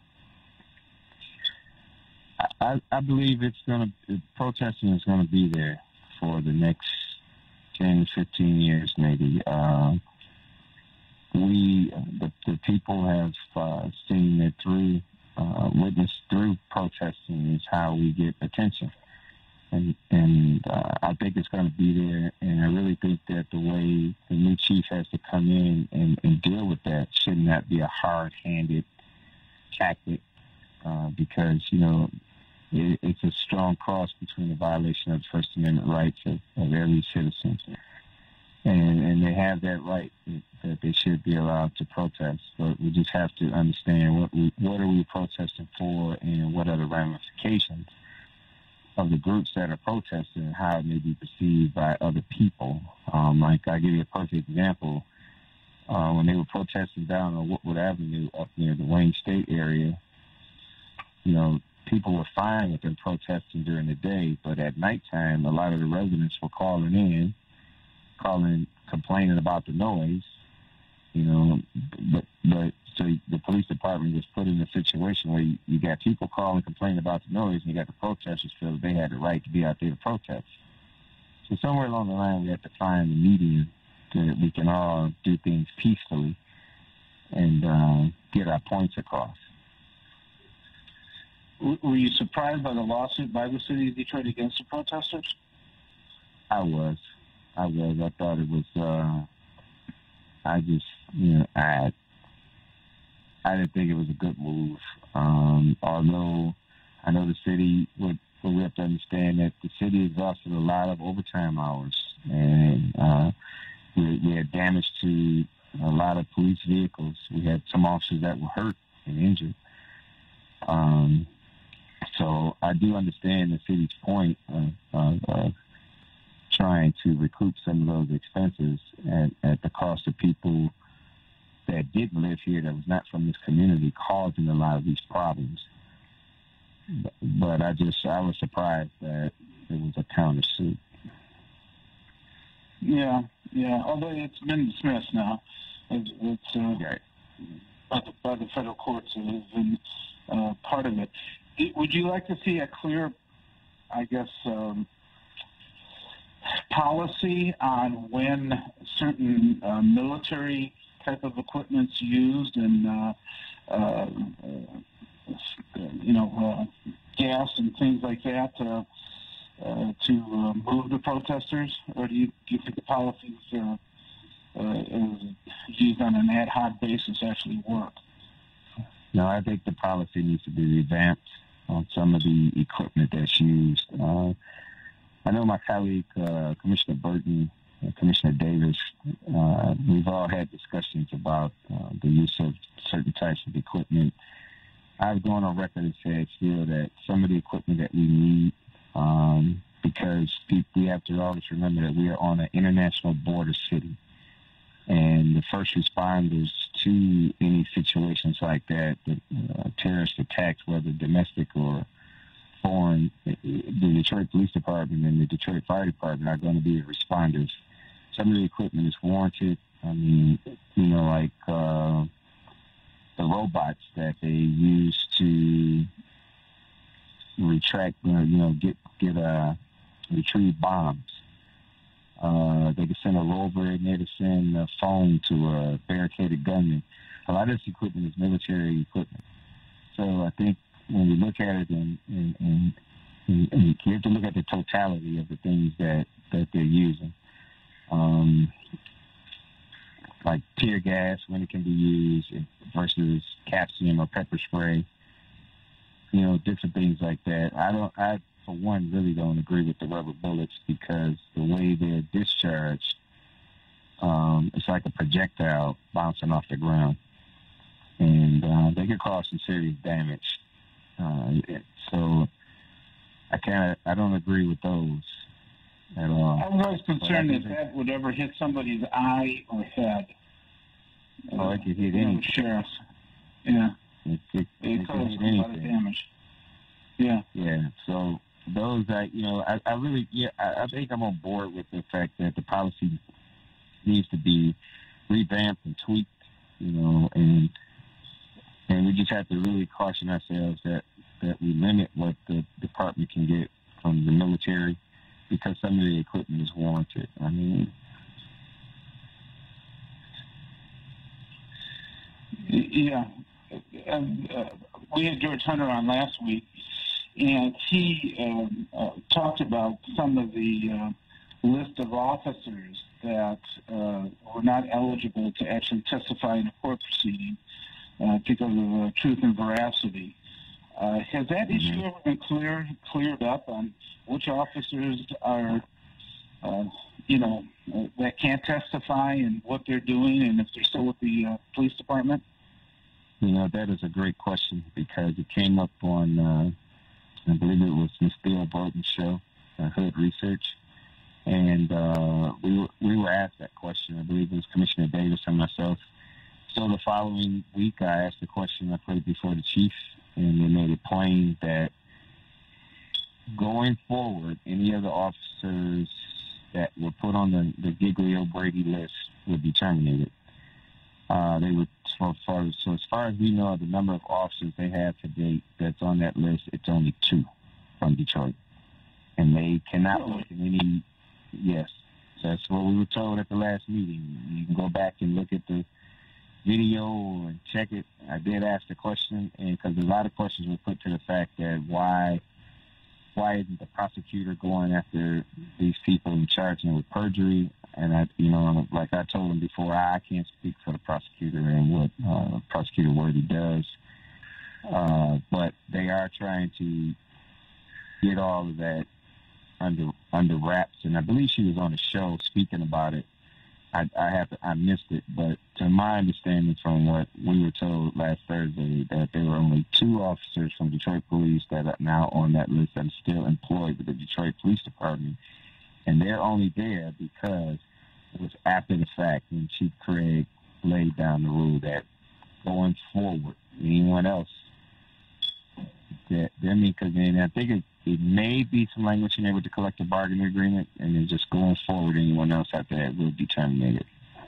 I, I believe it's going to protesting is going to be there for the next ten, fifteen years, maybe. Uh, we, the, the people have uh, seen that through, uh, witnessed through protesting is how we get attention. And, and uh, I think it's going to be there, and I really think that the way the new chief has to come in and, and deal with that should not be a hard-handed tactic, uh, because, you know, it, it's a strong cross between the violation of the First Amendment rights of, of every citizen. And, and they have that right that they should be allowed to protest, but we just have to understand what we, what are we protesting for and what are the ramifications of the groups that are protesting and how it may be perceived by other people. Um, like, I'll give you a perfect example. Uh, when they were protesting down on Woodward Avenue up near the Wayne State area, you know, people were fine with them protesting during the day, but at nighttime, a lot of the residents were calling in, calling, complaining about the noise, you know, but, but so the police department was put in a situation where you, you got people calling, complaining about the noise, and you got the protesters feel that they had the right to be out there to protest. So somewhere along the line, we have to find a medium so that we can all do things peacefully and uh, get our points across. Were you surprised by the lawsuit by the city of Detroit against the protesters? I was. I was. I thought it was, uh, I just, you know, I I didn't think it was a good move. Um, although I know the city would, but we have to understand that the city exhausted a lot of overtime hours, and uh, we, we had damage to a lot of police vehicles. We had some officers that were hurt and injured. Um, so I do understand the city's point of, of, of trying to recoup some of those expenses at, at the cost of people that didn't live here, that was not from this community, causing a lot of these problems. But, but I just, I was surprised that it was a countersuit. Yeah, yeah. Although it's been dismissed now, it's, it's uh, right. by, the, by the federal courts. It has been uh, part of it. it. Would you like to see a clear, I guess, um, policy on when certain uh, military type of equipment's used and uh, uh, uh, you know uh, gas and things like that uh, uh, to uh, move the protesters, or do you, do you think the policies uh, uh, is used on an ad hoc basis actually work? No, I think the policy needs to be revamped on some of the equipment that's used. Uh, I know my colleague, uh, Commissioner Burton, and Commissioner Davis, uh, we've all had discussions about uh, the use of certain types of equipment. I've gone on record and said still that some of the equipment that we need, um, because we have to always remember that we are on an international border city, and the first responders to any situations like that, the uh, terrorist attacks, whether domestic or foreign, the Detroit Police Department and the Detroit Fire Department are going to be the responders. Some of the equipment is warranted. I mean, you know, like uh, the robots that they use to retract, uh, you know, get get uh, retrieve bombs. Uh, they can send a rover in there to send a phone to a barricaded gunman. A lot of this equipment is military equipment. So I think when we look at it, and, and, and, and you have to look at the totality of the things that, that they're using. Um, like tear gas, when it can be used, versus capsium or pepper spray. You know, different things like that. I don't. I, for one, really don't agree with the rubber bullets, because the way they're discharged, um, it's like a projectile bouncing off the ground, and uh, they could cause some serious damage. Uh, so I kind of I don't agree with those at all. I was always concerned that that would ever hit somebody's eye or head. Oh, it could hit any sheriffs. Yeah, it, it, it, it causes hit a lot of damage. Yeah, yeah. So those shows that, you know, I, I really, yeah, I, I think I'm on board with the fact that the policy needs to be revamped and tweaked, you know, and and we just have to really caution ourselves that, that we limit what the department can get from the military because some of the equipment is warranted. I mean, yeah, um, uh, we had George Hunter on last week, and he um, uh, talked about some of the uh, list of officers that uh, were not eligible to actually testify in a court proceeding uh, because of uh, truth and veracity. Uh, has that mm-hmm. issue ever been clear, cleared up on which officers are, uh, you know, uh, that can't testify and what they're doing and if they're still with the uh, police department? You know, that is a great question because it came up on, uh, I believe it was Miz Burton's show, uh, Hood Research. And uh, we were we were asked that question. I believe it was Commissioner Davis and myself. So the following week, I asked the question. I put it before the chief, and they made it plain that going forward, any of the officers that were put on the, the Giglio Brady list would be terminated. Uh, they would so far so as far as we know, the number of officers they have to date that's on that list, it's only two from Detroit, and they cannot work in any. Yes, that's what we were told at the last meeting. You can go back and look at the video and check it. I did ask the question, and because a lot of questions were put to the fact that why why isn't the prosecutor going after these people and charging them with perjury? And I, you know, like I told them before, I can't speak for the prosecutor and what uh, Prosecutor Worthy does, uh, but they are trying to get all of that under under wraps, and I believe she was on a show speaking about it. I, I have to, I missed it, but to my understanding from what we were told last Thursday, that there were only two officers from Detroit Police that are now on that list and still employed with the Detroit Police Department, and they're only there because it was after the fact when Chief Craig laid down the rule that going forward, anyone else that I mean, because then I think it. It may be some language in there with the collective bargaining agreement, and then just going forward, anyone else after that will be terminated.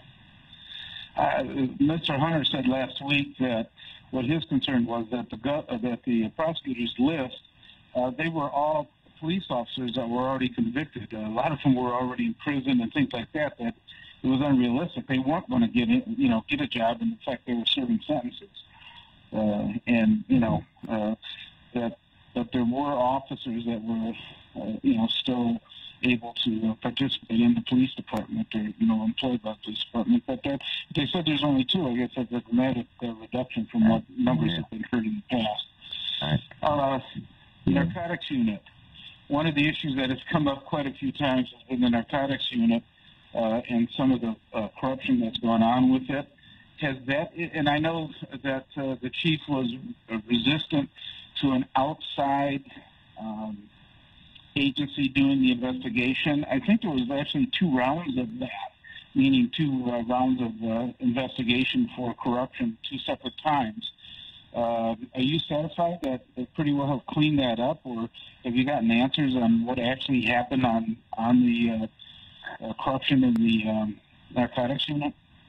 Uh, Mister Hunter said last week that what his concern was that the uh, that the prosecutors list, uh, they were all police officers that were already convicted. Uh, a lot of them were already in prison and things like that. That it was unrealistic. They weren't going to get in, you know, get a job, and in fact, they were serving sentences. Uh, and you know uh, that. But there were officers that were, uh, you know, still able to uh, participate in the police department or, you know, employed by the police department. But that, they said there's only two. I guess that's a dramatic uh, reduction from what numbers yeah. have been heard in the past. Right. Uh, yeah. Narcotics unit. One of the issues that has come up quite a few times has been the narcotics unit uh, and some of the uh, corruption that's gone on with it. Has that, and I know that uh, the chief was resistant to an outside um, agency doing the investigation. I think there was actually two rounds of that, meaning two uh, rounds of uh, investigation for corruption, two separate times. Uh, are you satisfied that they pretty well have cleaned that up, or have you gotten answers on what actually happened on on the uh, uh, corruption in the um, narcotics unit?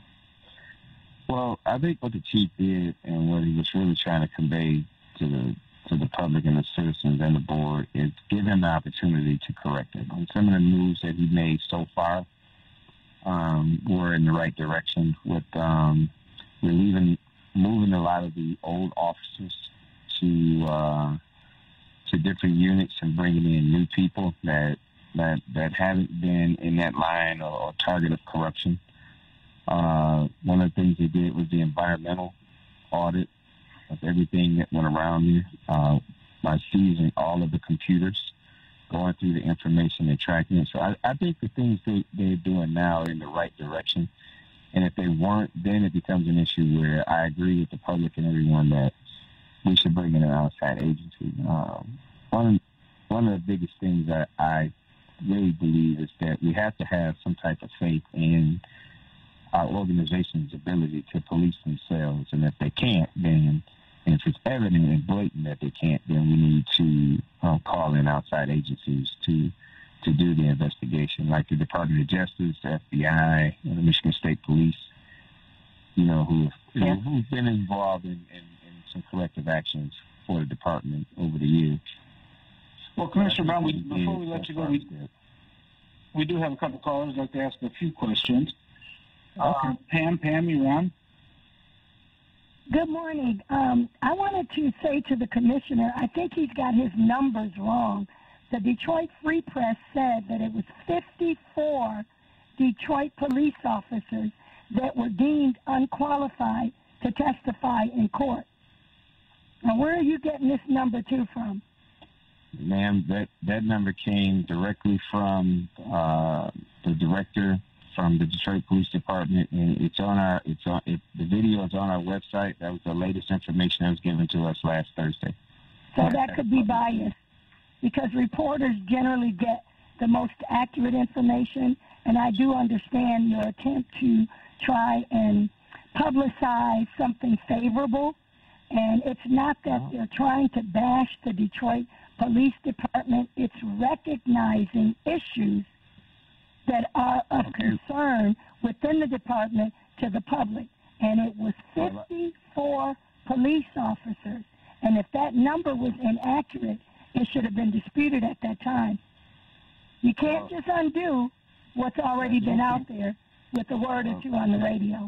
Well, I think what the chief did and what he was really trying to convey to the to the public and the citizens and the board is give him the opportunity to correct it. And some of the moves that he made so far um, were in the right direction with um, relieving, moving a lot of the old officers to uh, to different units and bringing in new people that that that haven't been in that line or, or target of corruption. Uh, one of the things they did was the environmental audit of everything that went around there uh, by seizing all of the computers, going through the information and tracking it. So I, I think the things they, they're doing now are in the right direction. And if they weren't, then it becomes an issue where I agree with the public and everyone that we should bring in an outside agency. Um, one, one of the biggest things that I really believe is that we have to have some type of faith in our organization's ability to police themselves. And if they can't, then in it's evident and blatant that they can't, then we need to um, call in outside agencies to to do the investigation, like the Department of Justice, the F B I, and the Michigan State Police, you know, who, who, who've been involved in, in, in some corrective actions for the department over the years. Well, Commissioner Brown, we, before we let you go, we, we do have a couple callers I'd like to ask a few questions. Okay. Uh, Pam, Pam, you're on. Good morning. Um, I wanted to say to the commissioner, I think he's got his numbers wrong. The Detroit Free Press said that it was fifty-four Detroit police officers that were deemed unqualified to testify in court. Now, where are you getting this number two from? Ma'am, that, that number came directly from uh, the director from the Detroit Police Department, and it's on our, it's on, it, the video is on our website. That was the latest information that was given to us last Thursday. So that could be biased, because reporters generally get the most accurate information, and I do understand your attempt to try and publicize something favorable, and it's not that they're trying to bash the Detroit Police Department. It's recognizing issues that are of concern within the department to the public, and it was fifty-four police officers, and if that number was inaccurate, it should have been disputed at that time. You can't just undo what's already been out there with a word or two on the radio.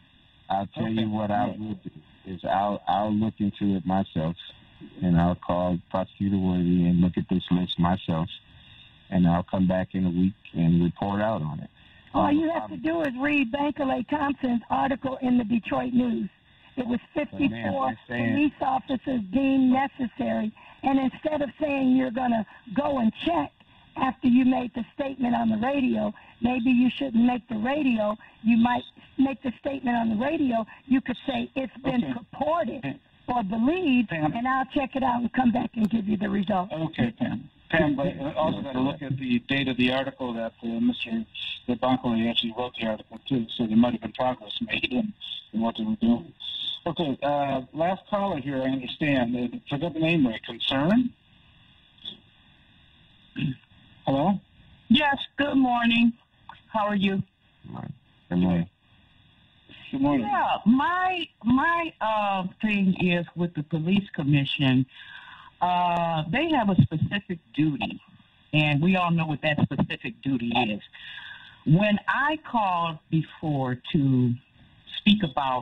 I'll tell you what I will do is I'll I'll look into it myself, and I'll call Prosecutor Willie and look at this list myself, and I'll come back in a week and report out on it. All you have to do is read Bankerley Thompson's article in the Detroit News. It was fifty-four police officers deemed necessary, and instead of saying you're going to go and check after you made the statement on the radio, maybe you shouldn't make the radio. You might make the statement on the radio. You could say it's been okay. purported or believed, Pam. And I'll check it out and come back and give you the result. Okay, Pam. Pam, but also got to look at the date of the article that uh, Mister that Bankerley actually wrote the article too, so there might have been progress made in, in what they were doing. Okay, uh, last caller here, I understand. I forgot the name right. Concern? Hello? Yes, good morning. How are you? Good morning. Good morning. Yeah, my, my uh, thing is with the police commission, uh, they have a specific duty, and we all know what that specific duty is. When I called before to speak about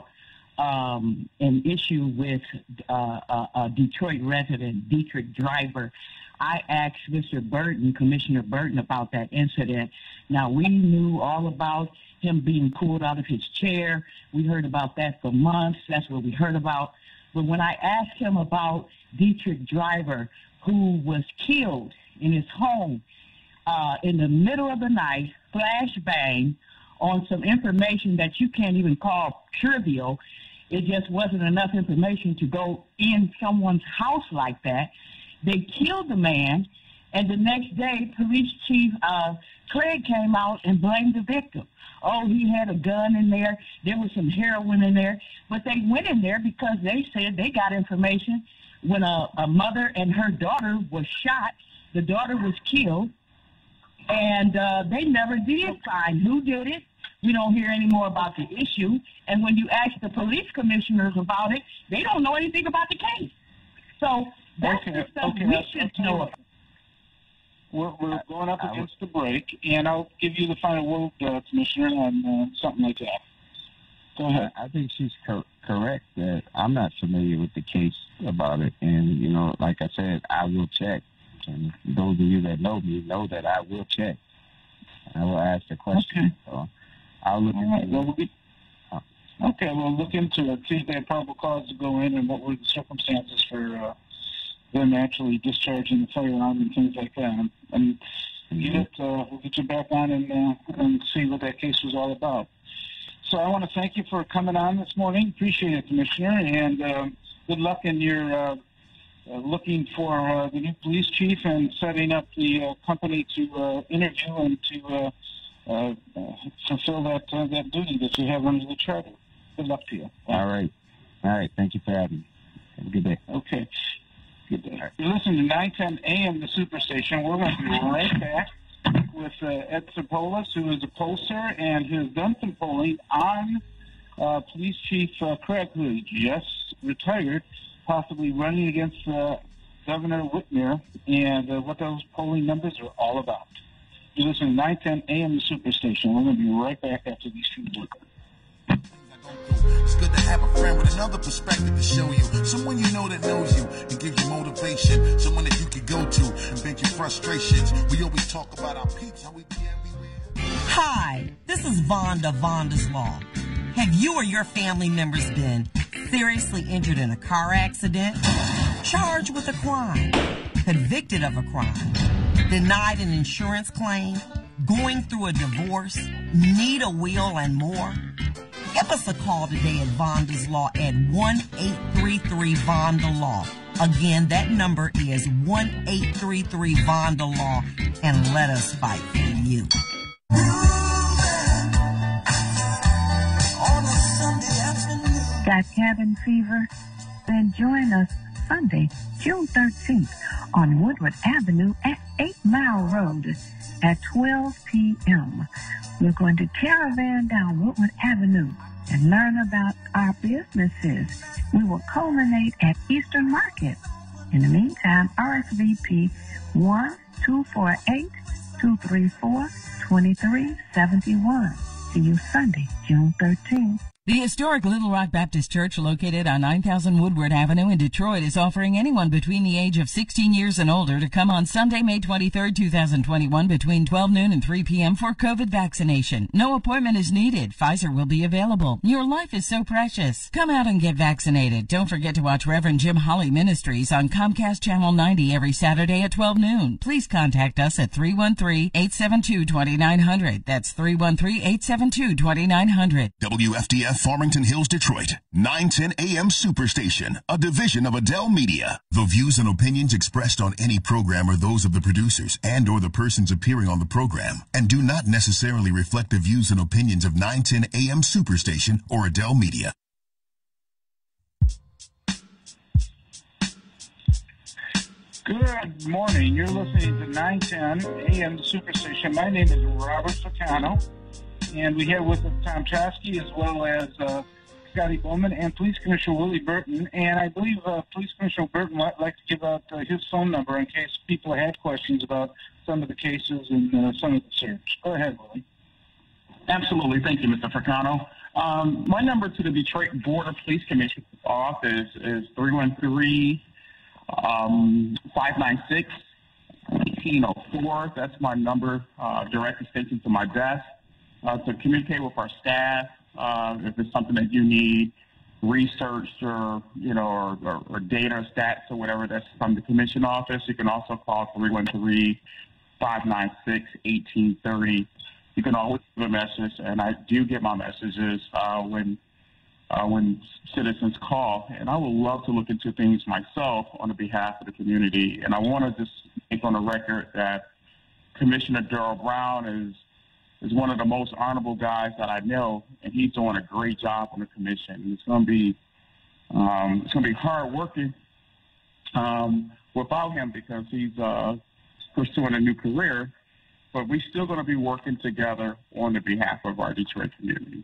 um, an issue with uh, a, a Detroit resident, Dietrich Driver, I asked Mister Burton, Commissioner Burton, about that incident. Now, we knew all about him being pulled out of his chair. We heard about that for months. That's what we heard about. But when I asked him about Dietrich Driver, who was killed in his home uh, in the middle of the night, flash bang, on some information that you can't even call trivial, it just wasn't enough information to go in someone's house like that. They killed the man, and the next day, Police Chief uh, Craig came out and blamed the victim. Oh, he had a gun in there. There was some heroin in there. But they went in there because they said they got information when a, a mother and her daughter was shot. The daughter was killed, and uh, they never did find who did it. We don't hear any more about the issue. And when you ask the police commissioners about it, they don't know anything about the case. So that's okay, the stuff okay, we should okay. know about. We're, we're going up against the break, and I'll give you the final word, uh, Commissioner, on uh, something like that. Go ahead. I think she's co- correct that I'm not familiar with the case about it, and, you know, like I said, I will check. And those of you that know me know that I will check. I will ask the question. Okay. So I'll look All into right. it. Well, we'll be, okay, we'll look into it, see if they had probable cause to go in and what were the circumstances for uh, them actually discharging the firearm and things like that. And, and get it, uh, we'll get you back on and, uh, and see what that case was all about. So I want to thank you for coming on this morning. Appreciate it, Commissioner, and uh, good luck in your uh, uh, looking for uh, the new police chief and setting up the uh, company to uh, interview and to uh, uh, uh, fulfill that uh, that duty that you have under the charter. Good luck to you. All right. All right. Thank you for having me. Have a good day. Okay. Good day. You're listening to nine ten A M the Superstation. We're going to be right back with uh, Ed Sarpoles, who is a pollster and who has done some polling on uh, Police Chief uh, Craig, who is just retired, possibly running against uh, Governor Whitmer, and uh, what those polling numbers are all about. You're listening to nine ten A M the Superstation. We're going to be right back after these few words. It's good to have a friend with another perspective to show you. Someone you know that knows you and gives you motivation. Someone that you can go to and vent your frustrations. We always talk about our peeps, how we be everywhere. Hi, this is Vonda, Vonda's Law. Have you or your family members been seriously injured in a car accident? Charged with a crime? Convicted of a crime? Denied an insurance claim? Going through a divorce? Need a will and more? Give us a call today at Vonda's Law at one eight three three Vonda Law. Again, that number is one eight three three Vonda Law, and let us fight for you. Got cabin fever? Then join us Sunday, June thirteenth on Woodward Avenue at eight Mile Road at twelve p.m. We're going to caravan down Woodward Avenue and learn about our businesses. We will culminate at Eastern Market. In the meantime, R S V P one two four eight, two three four, two three seven one. See you Sunday, June thirteenth. The historic Little Rock Baptist Church, located on nine thousand Woodward Avenue in Detroit, is offering anyone between the age of sixteen years and older to come on Sunday, May twenty-third, two thousand twenty-one, between twelve noon and three p.m. for COVID vaccination. No appointment is needed. Pfizer will be available. Your life is so precious. Come out and get vaccinated. Don't forget to watch Reverend Jim Holly Ministries on Comcast Channel ninety every Saturday at twelve noon. Please contact us at three one three, eight seven two, two nine zero zero. That's three one three, eight seven two, two nine zero zero. W F D F Farmington Hills, Detroit, nine ten A M Superstation, a division of Adele Media. The views and opinions expressed on any program are those of the producers and or the persons appearing on the program and do not necessarily reflect the views and opinions of nine ten A M Superstation or Adele Media. Good morning. You're listening to nine ten A M Superstation. My name is Robert Ficano. And we have with us Tom Choske as well as uh, Scotty Boman and Police Commissioner Willie Burton. And I believe uh, Police Commissioner Burton would like to give out uh, his phone number in case people had questions about some of the cases and uh, some of the search. Go ahead, Willie. Absolutely. Thank you, Mister Ficano. Um, my number to the Detroit Board of Police Commissioners office is three one three, five nine six, one eight zero four. That's my number, uh, direct extension to my desk. Uh, to communicate with our staff, uh, if it's something that you need researched or, you know, or, or, or data or stats or whatever that's from the commission office, you can also call three one three, five nine six, one eight three zero. You can always leave a message, and I do get my messages uh, when uh, when citizens call, and I would love to look into things myself on the behalf of the community. And I want to just make on the record that Commissioner Darryl Brown is is one of the most honorable guys that I know, and he's doing a great job on the commission. It's going to be um, it's going to be hard working um, without him because he's uh, pursuing a new career. But we're still going to be working together on the behalf of our Detroit community.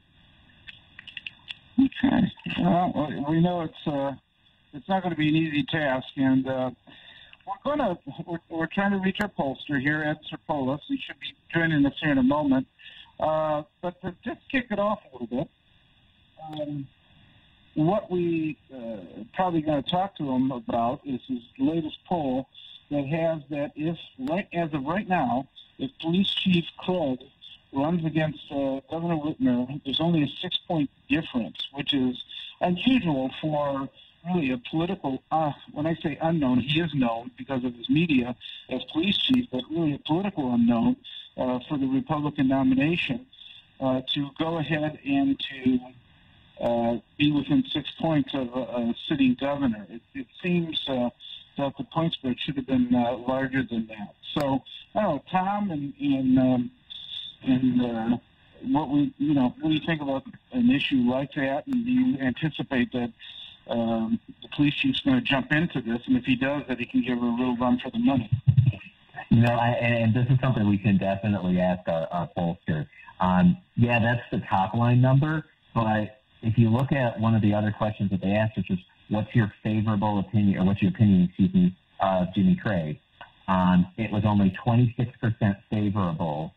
Okay. Well, we know it's uh, it's not going to be an easy task, and uh, we're going to we're, we're trying to reach our pollster here at Sarpoles. He should be joining us here in a moment. Uh, but to just kick it off a little bit, um, what we uh, probably going to talk to him about is his latest poll that has that if right as of right now, if Police Chief Craig runs against uh, Governor Whitmer, there's only a six-point difference, which is unusual for really a political, uh, when I say unknown, he is known because of his media as police chief, but really a political unknown uh, for the Republican nomination uh, to go ahead and to uh, be within six points of a, a sitting governor. It, it seems uh, that the point spread should have been uh, larger than that. So, I don't know, Tom and, and um, And uh, what we, you know, what do you think about an issue like that? And do you anticipate that um, the police chief's going to jump into this, and if he does, that he can give her a real run for the money. You know, I, and this is something we can definitely ask our, our pollster. Um, yeah, that's the top line number, but if you look at one of the other questions that they asked, which is, what's your favorable opinion, or what's your opinion, excuse me, of Jimmy Craig? Um, it was only twenty-six percent favorable,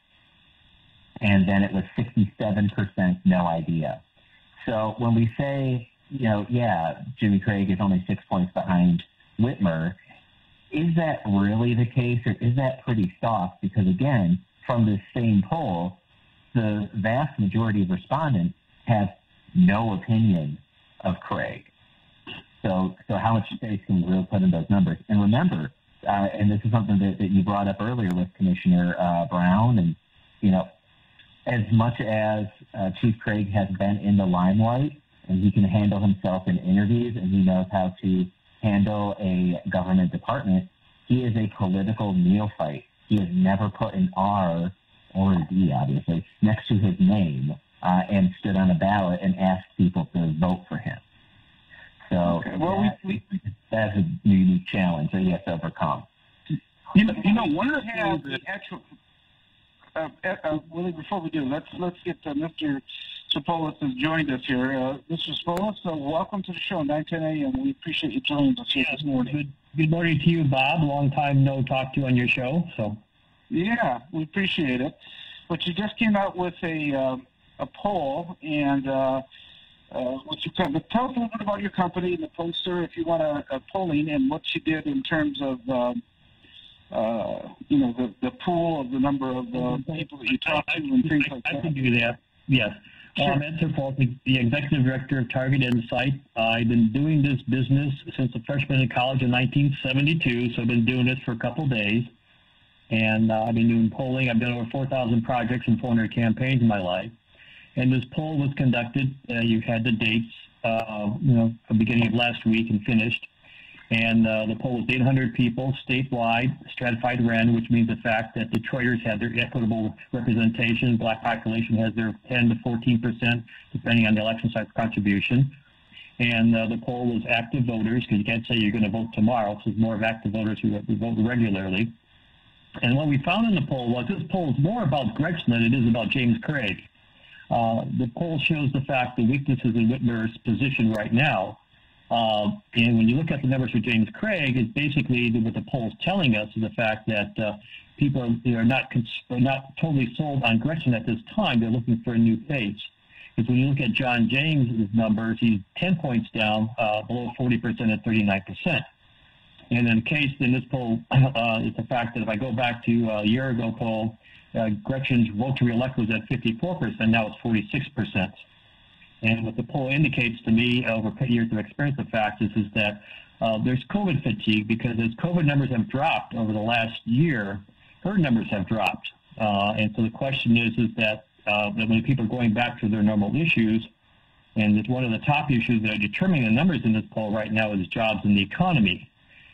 and then it was sixty-seven percent no idea. So when we say, you know, yeah, Jimmy Craig is only six points behind Whitmer, is that really the case, or is that pretty soft? Because again, from this same poll, the vast majority of respondents have no opinion of Craig. So, so how much space can we really put in those numbers? And remember, uh, and this is something that, that you brought up earlier with Commissioner uh, Brown, and, you know, as much as uh, Chief Craig has been in the limelight, and he can handle himself in interviews, and he knows how to handle a government department, he is a political neophyte. He has never put an R, or a D, obviously, next to his name, uh, and stood on a ballot and asked people to vote for him. So okay, well, that, we, we, that's a unique challenge that he has to overcome. You know, you know one of the things that actual, uh, uh, Willie, before we do, let's let's get uh, Mister Sarpoles has joined us here. Uh, Mister Sarpoles, uh, welcome to the show, nine ten a.m. We appreciate you joining us here this morning. Good, good morning to you, Bob. Long time no talk to you on your show. So, yeah, we appreciate it. But you just came out with a uh, a poll, and uh, uh, what you tell us a little bit about your company and the pollster, if you want a, a polling, and what you did in terms of um, uh, you know the the pool of the number of uh, people that you talked to and things like that. I can do that. Yes. Sure. Um, Ed Sarpoles, the Executive Director of Target Insight. Uh, I've been doing this business since a freshman in college in nineteen seventy-two, so I've been doing this for a couple of days. And uh, I've been doing polling. I've done over four thousand projects and four hundred campaigns in my life. And this poll was conducted. Uh, you had the dates, uh, you know, the beginning of last week and finished. And uh, the poll was eight hundred people statewide, stratified random, which means the fact that Detroiters had their equitable representation. Black population has their ten to fourteen percent, depending on the election site contribution. And uh, the poll was active voters, because you can't say you're going to vote tomorrow, so it's more of active voters who, who vote regularly. And what we found in the poll was this poll is more about Gretchen than it is about James Craig. Uh, the poll shows the fact the weaknesses in Whitmer's position right now. Uh, and when you look at the numbers for James Craig, it's basically what the poll is telling us is the fact that uh, people are, are not are not totally sold on Gretchen at this time. They're looking for a new face. Because when you look at John James' numbers, he's ten points down, uh, below forty percent at thirty-nine percent. And in the case in this poll, uh, is the fact that if I go back to a year ago poll, uh, Gretchen's vote to reelect was at fifty-four percent. Now it's forty-six percent. And what the poll indicates to me over years of experience, the fact is, is that uh, there's COVID fatigue, because as COVID numbers have dropped over the last year, her numbers have dropped. Uh, and so the question is, is that, uh, that when people are going back to their normal issues, and it's one of the top issues that are determining the numbers in this poll right now is jobs and the economy.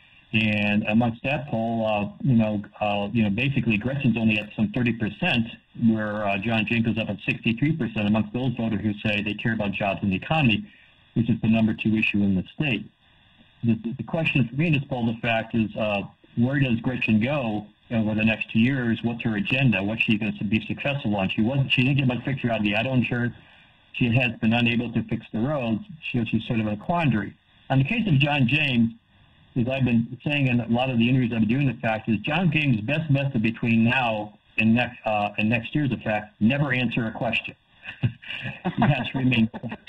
And amongst that poll, uh, you know, uh, you know, basically Gretchen's only at some thirty percent, where uh, John James is up at sixty-three percent amongst those voters who say they care about jobs and the economy, which is the number two issue in the state. The, the question for me in this poll, the fact is, uh, where does Gretchen go over the next two years? What's her agenda? What's she going to be successful on? She wasn't. She didn't get much fixture out of the auto insurance. She has been unable to fix the roads. She, she's sort of in a quandary. On the case of John James, as I've been saying in a lot of the interviews I've been doing, the fact is John James' best method between now and next uh, and next year is the fact never answer a question. He has to remain.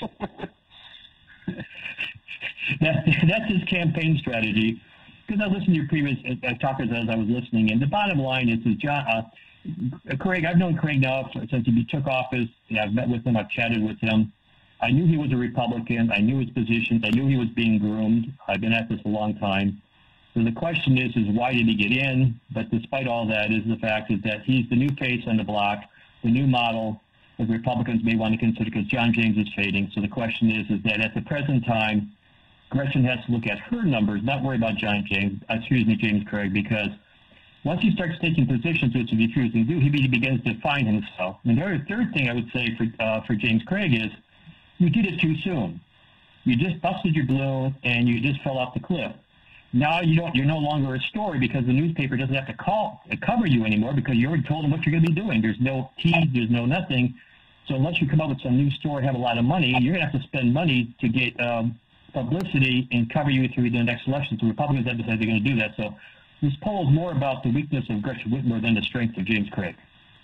that, that's his campaign strategy. Because I listened to your previous uh, talkers as I was listening, and the bottom line is, is John uh, Craig. I've known Craig now since he took office. Yeah, I've met with him. I've chatted with him. I knew he was a Republican. I knew his positions. I knew he was being groomed. I've been at this a long time. So the question is, is why did he get in? But despite all that, is the fact is that he's the new face on the block, the new model that Republicans may want to consider, because John James is fading. So the question is, is that at the present time, Gretchen has to look at her numbers, not worry about John James, excuse me, James Craig, because once he starts taking positions, which he's refusing to do, he begins to find himself. And the third thing I would say for uh, for James Craig is, you did it too soon. You just busted your balloon and you just fell off the cliff. Now you don't, you're no longer a story because the newspaper doesn't have to call cover you anymore because you already told them what you're going to be doing. There's no tease, there's no nothing. So unless you come up with some new story, have a lot of money, you're going to have to spend money to get um, publicity and cover you through the next election. So Republicans have decided they're going to do that. So this poll is more about the weakness of Gretchen Whitmer than the strength of James Craig.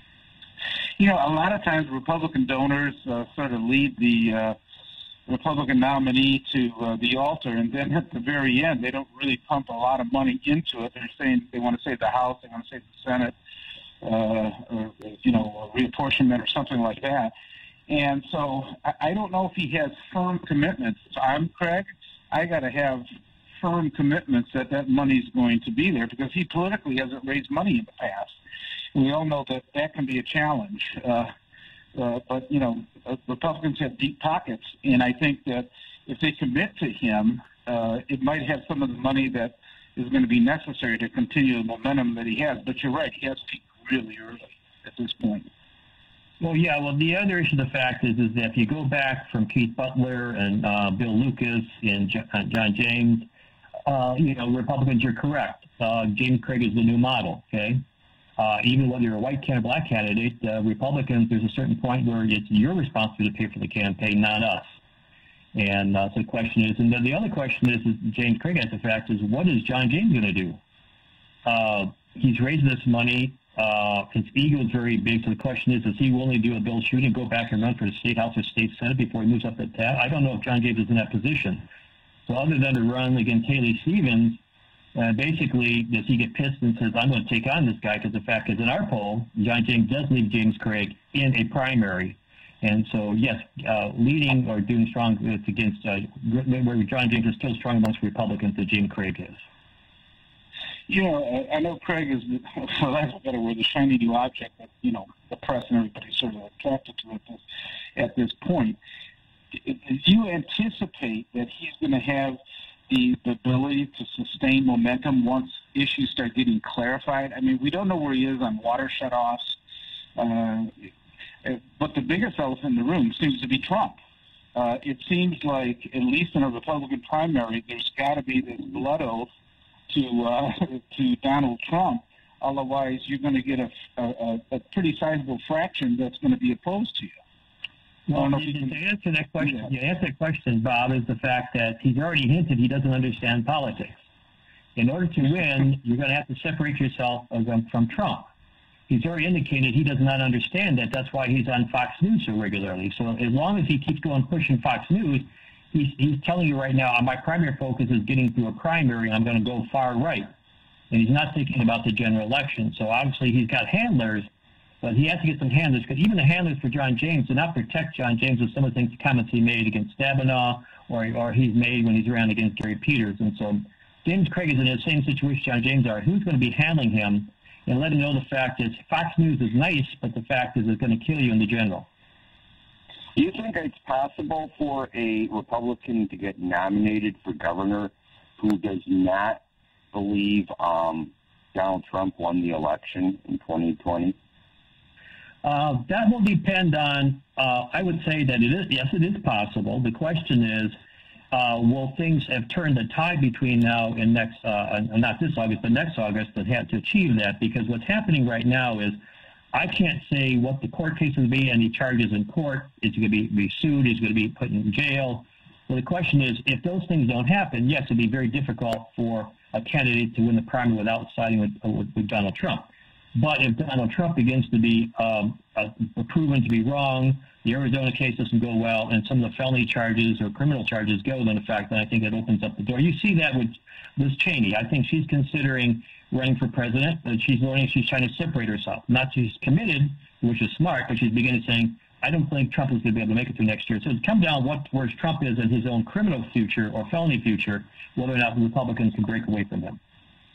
You know, a lot of times Republican donors uh, sort of lead the uh, Republican nominee to uh, the altar, and then at the very end, they don't really pump a lot of money into it. They're saying they want to save the House, they want to save the Senate, uh, or, you know, reapportionment or something like that. And so I, I don't know if he has firm commitments. If I'm Craig, I got to have firm commitments that that money's going to be there because he politically hasn't raised money in the past. And we all know that that can be a challenge. Uh, Uh, but, you know, uh, Republicans have deep pockets, and I think that if they commit to him, uh, it might have some of the money that is going to be necessary to continue the momentum that he has. But you're right, he has peaked really early at this point. Well, yeah, well, the other issue, the fact is, is that if you go back from Keith Butler and uh, Bill Lucas and John James, uh, you know, Republicans, you're correct. Uh, James Craig is the new model, okay? Uh, even whether you're a white candidate or black candidate, uh, Republicans, there's a certain point where it's your responsibility to pay for the campaign, not us. And uh, so the question is, and then the other question is, is James Craig has the fact is, what is John James going to do? Uh, he's raised this money. Uh, his ego is very big. So the question is, is he willing to do a Bill shooting and go back and run for the State House or State Senate before he moves up the tab? I don't know if John James is in that position. So other than to run against Haley Stevens, Uh, basically, does he get pissed and says, I'm going to take on this guy? Because the fact is, in our poll, John James does lead James Craig in a primary. And so, yes, uh, leading or doing strong against, uh, where John James is still strong amongst Republicans than James Craig is. You know, I, I know Craig is, for lack of a better word, the shiny new object that, you know, the press and everybody's sort of attracted to at this, at this point. Do you anticipate that he's going to have the, the ability to sustain momentum once issues start getting clarified? I mean, we don't know where he is on water shutoffs, uh, but the biggest elephant in the room seems to be Trump. Uh, it seems like, at least in a Republican primary, there's got to be this blood oath to uh, to Donald Trump. Otherwise, you're going to get a, a, a pretty sizable fraction that's going to be opposed to you. Well, you, to answer that question, yeah. you answer that question, Bob, is the fact that he's already hinted he doesn't understand politics. In order to win, you're going to have to separate yourself from Trump. He's already indicated he does not understand that. That's why he's on Fox News so regularly. So as long as he keeps going pushing Fox News, he's, he's telling you right now, my primary focus is getting through a primary, and I'm going to go far right. And he's not thinking about the general election. So obviously he's got handlers, but he has to get some handlers, because even the handlers for John James do not protect John James with some of the things, comments he made against Stabenow, or, or he's made when he's around against Gary Peters. And so James Craig is in the same situation John James are. Who's going to be handling him and let him know the fact is Fox News is nice, but the fact is it's going to kill you in the general? Do you think it's possible for a Republican to get nominated for governor who does not believe um, Donald Trump won the election in twenty twenty? Uh, that will depend on, uh, I would say that it is, yes, it is possible. The question is, uh, will things have turned the tide between now and next, uh, not this August, but next August, that had to achieve that? Because what's happening right now is, I can't say what the court case will be, any charges in court. Is he going to be, be sued? Is he going to be put in jail? Well, the question is, if those things don't happen, yes, it'd be very difficult for a candidate to win the primary without siding with, with, with Donald Trump. But if Donald Trump begins to be um, uh, proven to be wrong, the Arizona case doesn't go well, and some of the felony charges or criminal charges go, then in fact, then I think it opens up the door. You see that with Liz Cheney. I think she's considering running for president, but she's learning she's trying to separate herself. Not she's committed, which is smart, but she's beginning saying, I don't think Trump is going to be able to make it through next year. So it's come down what where Trump is in his own criminal future or felony future, whether or not the Republicans can break away from him.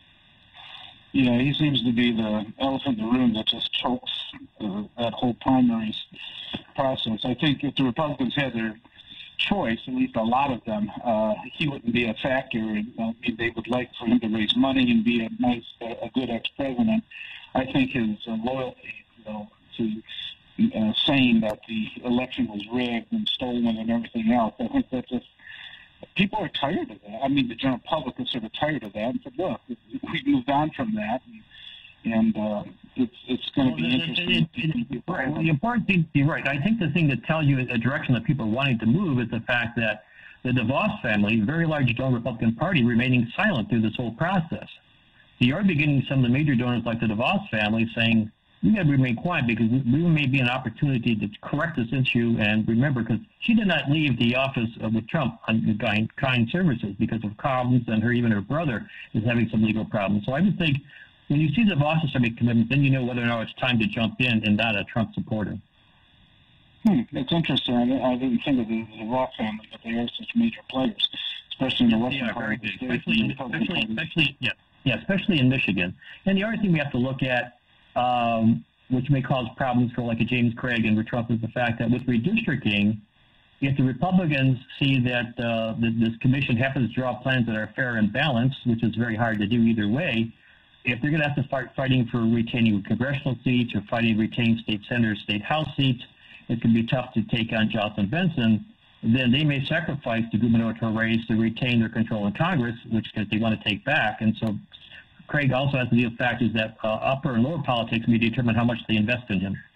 Yeah, he seems to be the elephant in the room that just chokes uh, that whole primaries process. I think if the Republicans had their choice, at least a lot of them, uh, he wouldn't be a factor. And, uh, I mean, they would like for him to raise money and be a nice, uh, a good ex-president. I think his uh, loyalty, you know, to uh, saying that the election was rigged and stolen and everything else, I think that just people are tired of that. I mean, the general public is sort of tired of that. And said, look, we've moved on from that, and, and uh, it's it's going to well, be it, interesting. It, it, right. Well, the important thing, you're right. I think the thing that tells you a direction that people are wanting to move is the fact that the DeVos family, very large donor Republican Party, remaining silent through this whole process. So you are beginning some of the major donors like the DeVos family saying, we got to remain quiet because we may be an opportunity to correct this issue. And remember, because she did not leave the office uh, with Trump on kind, kind services because of problems, and her even her brother is having some legal problems. So I would think when you see the DeVos make commitments, then you know whether or not it's time to jump in and not a Trump supporter. Hmm, that's interesting. I didn't, I didn't think of the DeVos family, but they are such major players, especially in the western yeah, part very of the big, state. especially, especially, especially, yeah, yeah, especially in Michigan. And the other thing we have to look at, um, which may cause problems for like a James Craig and with Trump, is the fact that with redistricting, if the Republicans see that uh, this commission happens to draw plans that are fair and balanced, which is very hard to do either way, if they're going to have to start fighting for retaining congressional seats or fighting to retain state senators, state house seats, it can be tough to take on Jocelyn Benson. Then they may sacrifice the gubernatorial race to retain their control in Congress, which they want to take back. And so Craig also has to deal with factors that uh, upper and lower politics may determine how much they invest in him.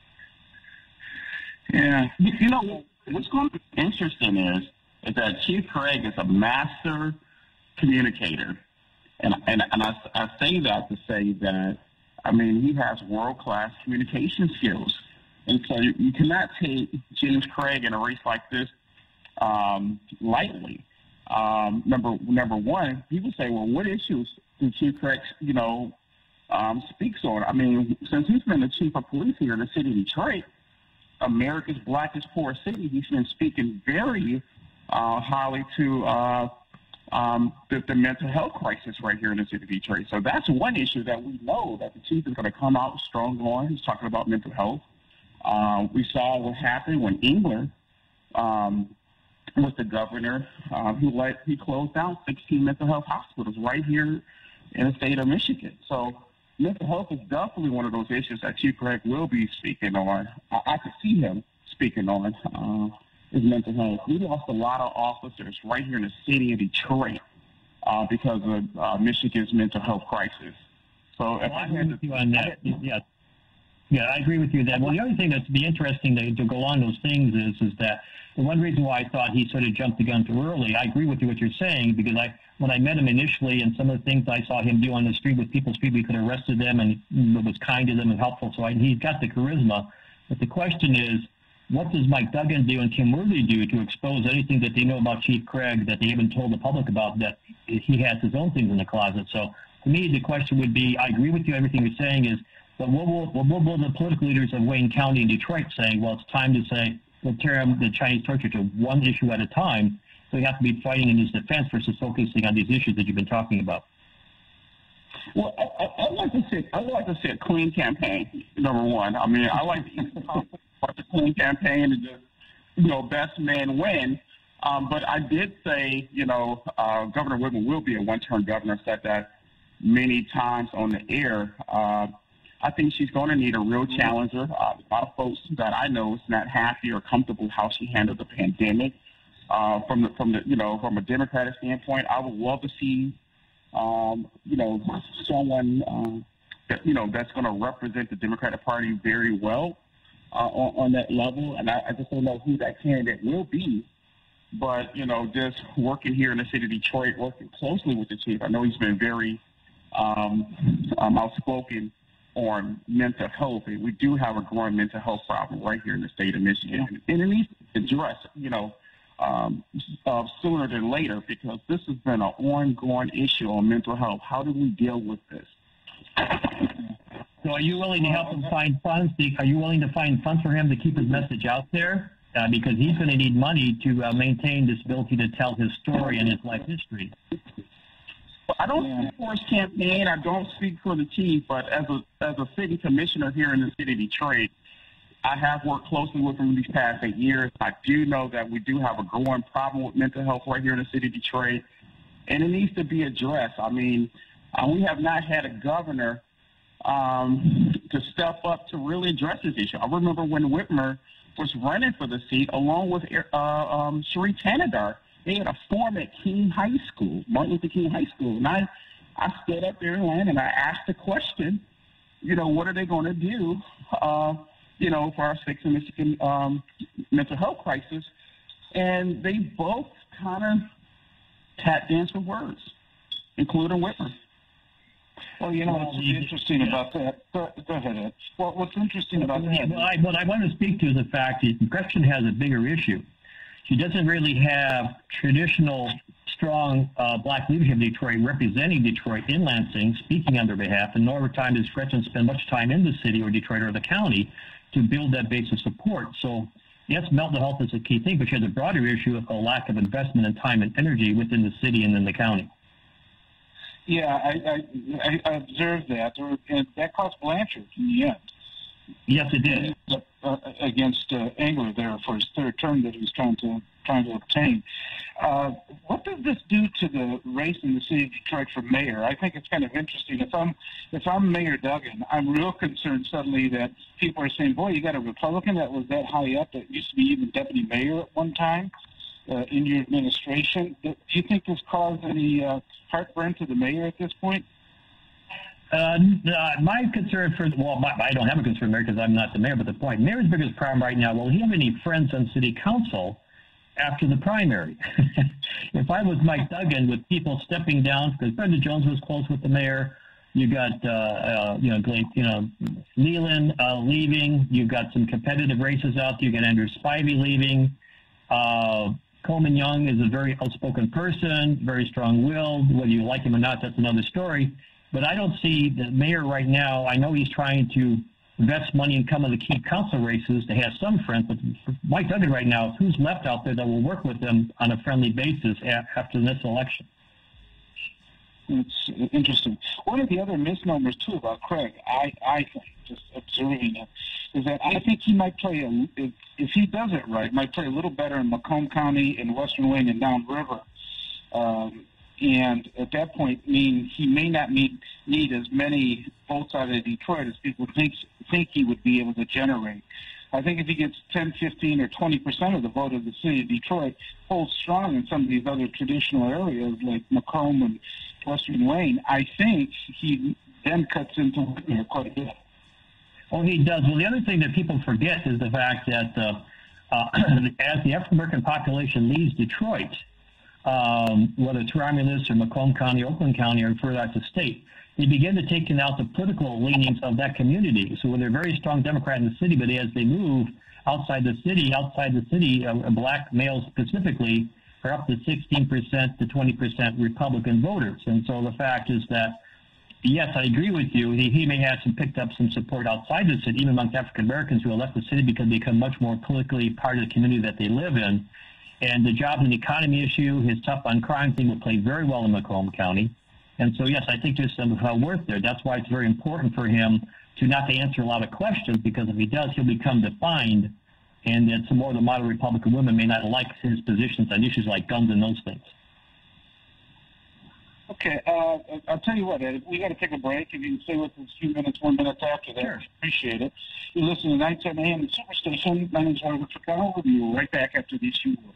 Yeah. You know, what's going to be interesting is, is that Chief Craig is a master communicator. And, and, and I, I say that to say that, I mean, he has world-class communication skills. And so you, you cannot take James Craig in a race like this um, lightly. Um, number number one, people say, well, what issues do Chief Craig, you know, um, speaks on? I mean, since he's been the chief of police here in the city of Detroit, America's blackest, poorest city, he's been speaking very uh, highly to uh, um, the, the mental health crisis right here in the city of Detroit. So that's one issue that we know that the chief is going to come out strong on. He's talking about mental health. Uh, we saw what happened when England um, was the governor. Uh, he let he closed down sixteen mental health hospitals right here in the state of Michigan. So mental health is definitely one of those issues that Chief Craig will be speaking on. I, I could see him speaking on uh, is mental health. We lost a lot of officers right here in the city of Detroit uh, because of uh, Michigan's mental health crisis. So if well, I I agree had with to, you on that. Yeah. Yeah, I agree with you that. Well, the other thing that's be interesting to, to go along those things is is that the one reason why I thought he sort of jumped the gun too early, I agree with you what you're saying, because I when I met him initially and some of the things I saw him do on the street with people's people, he could have arrested them and was kind to them and helpful. So I, he's got the charisma. But the question is, what does Mike Duggan do and Tim Worthy do to expose anything that they know about Chief Craig that they haven't told the public about, that he has his own things in the closet? So to me, the question would be, I agree with you, everything you're saying is, but what will, what will the political leaders of Wayne County and Detroit say? Well, it's time to say, we'll tear the Chinese torture to one issue at a time. So you have to be fighting in his defense versus focusing on these issues that you've been talking about. well, I, I, I'd like to see I'd like to see a clean campaign. Number one, I mean, I like the the clean campaign and just, you know, best man win. Um, but I did say, you know, uh, Governor Whitman will be a one-term governor. Said that many times on the air. Uh, I think she's going to need a real challenger. Uh, a lot of folks that I know is not happy or comfortable how she handled the pandemic. Uh, from the from the you know from a Democratic standpoint, I would love to see um, you know someone uh, that you know that's going to represent the Democratic Party very well uh, on, on that level. And I, I just don't know who that candidate will be. But you know, just working here in the city of Detroit, working closely with the chief, I know he's been very um, um, outspoken on mental health. We do have a growing mental health problem right here in the state of Michigan, and it needs to be addressed, you know, um, uh, sooner than later, because this has been an ongoing issue on mental health. How do we deal with this? So, are you willing to help him find funds? Are you willing to find funds for him to keep his message out there? Uh, because he's going to need money to uh, maintain this ability to tell his story and his life history. I don't yeah. speak for his campaign. I don't speak for the chief, but as a as a city commissioner here in the city of Detroit, I have worked closely with him these past eight years. I do know that we do have a growing problem with mental health right here in the city of Detroit, and it needs to be addressed. I mean, uh, we have not had a governor um, to step up to really address this issue. I remember when Whitmer was running for the seat along with uh, um, Sheree Tanadar. They had a forum at King High School, Martin Luther King High School. And I, I stood up there and I asked the question, you know, what are they going to do, uh, you know, for our six in Michigan um, mental health crisis? And they both kind of tap dance with words, including Whitmer. Well, you know Well, what's you- interesting yeah. about that? Go, go ahead, Ed. Well, what's interesting about Yeah, that? well, I, what I want to speak to is the fact that Gretchen has a bigger issue. She doesn't really have traditional, strong uh, black leadership in Detroit representing Detroit in Lansing, speaking on their behalf, and nor over time does Gretchen spend much time in the city or Detroit or the county to build that base of support. So, yes, mental health is a key thing, but she has a broader issue of a lack of investment in time and energy within the city and in the county. Yeah, I, I, I observed that, and that cost Blanchard in the end. Yes, it did. Uh, against uh, Engler there for his third term that he was trying to trying to obtain. Uh, what does this do to the race in the city of Detroit for mayor? I think it's kind of interesting. If I'm if I'm Mayor Duggan, I'm real concerned suddenly that people are saying, "Boy, you got a Republican that was that high up that used to be even deputy mayor at one time uh, in your administration." Do you think this caused any uh, heartburn to the mayor at this point? Uh, uh, my concern for, well, my, I don't have a concern for mayor because I'm not the mayor, but the point, mayor's biggest problem right now, will he have any friends on city council after the primary? If I was Mike Duggan with people stepping down, because Brenda Jones was close with the mayor, you got, uh, uh, you know, you know, Leland uh, leaving, you've got some competitive races out there, you got Andrew Spivey leaving, uh, Coleman Young is a very outspoken person, very strong-willed, whether you like him or not, that's another story. But I don't see the mayor right now. I know he's trying to invest money in some of the key council races to have some friends, but Mike Duggan right now, who's left out there that will work with them on a friendly basis after this election? It's interesting. One of the other misnomers, too, about Craig, I, I think, just observing it, is that I think he might play, a, if, if he does it right, might play a little better in Macomb County and Western Wayne and downriver. Um, and at that point, mean he may not need need as many votes out of Detroit as people think think he would be able to generate. I think if he gets ten, fifteen, or twenty percent of the vote of the city of Detroit, holds strong in some of these other traditional areas like Macomb and Western Wayne, I think he then cuts into Whitmer quite a bit. Oh, he does. Well, the other thing that people forget is the fact that uh, uh, as the African American population leaves Detroit, um, whether it's Romulus or Macomb County, Oakland County, or further out the state, they begin to take out the political leanings of that community. So they're very strong Democrat in the city, but as they move outside the city, outside the city, uh, black males specifically are up to sixteen percent to twenty percent Republican voters. And so the fact is that, yes, I agree with you. He, he may have some picked up some support outside the city, even amongst African Americans who have left the city because they become much more politically part of the community that they live in. And the jobs and economy issue, his tough on crime thing will play very well in Macomb County. And so, yes, I think there's some uh, worth there. That's why it's very important for him to not to answer a lot of questions, because if he does, he'll become defined, and that some more of the moderate Republican women may not like his positions on issues like guns and those things. Okay, uh, I'll tell you what, Ed, we got to take a break. If you can stay with us a few minutes, one minute after that, sure. Appreciate it. You're listening to nine ten A M Superstation. My name is Robert Ficano. We'll be right back after these few words.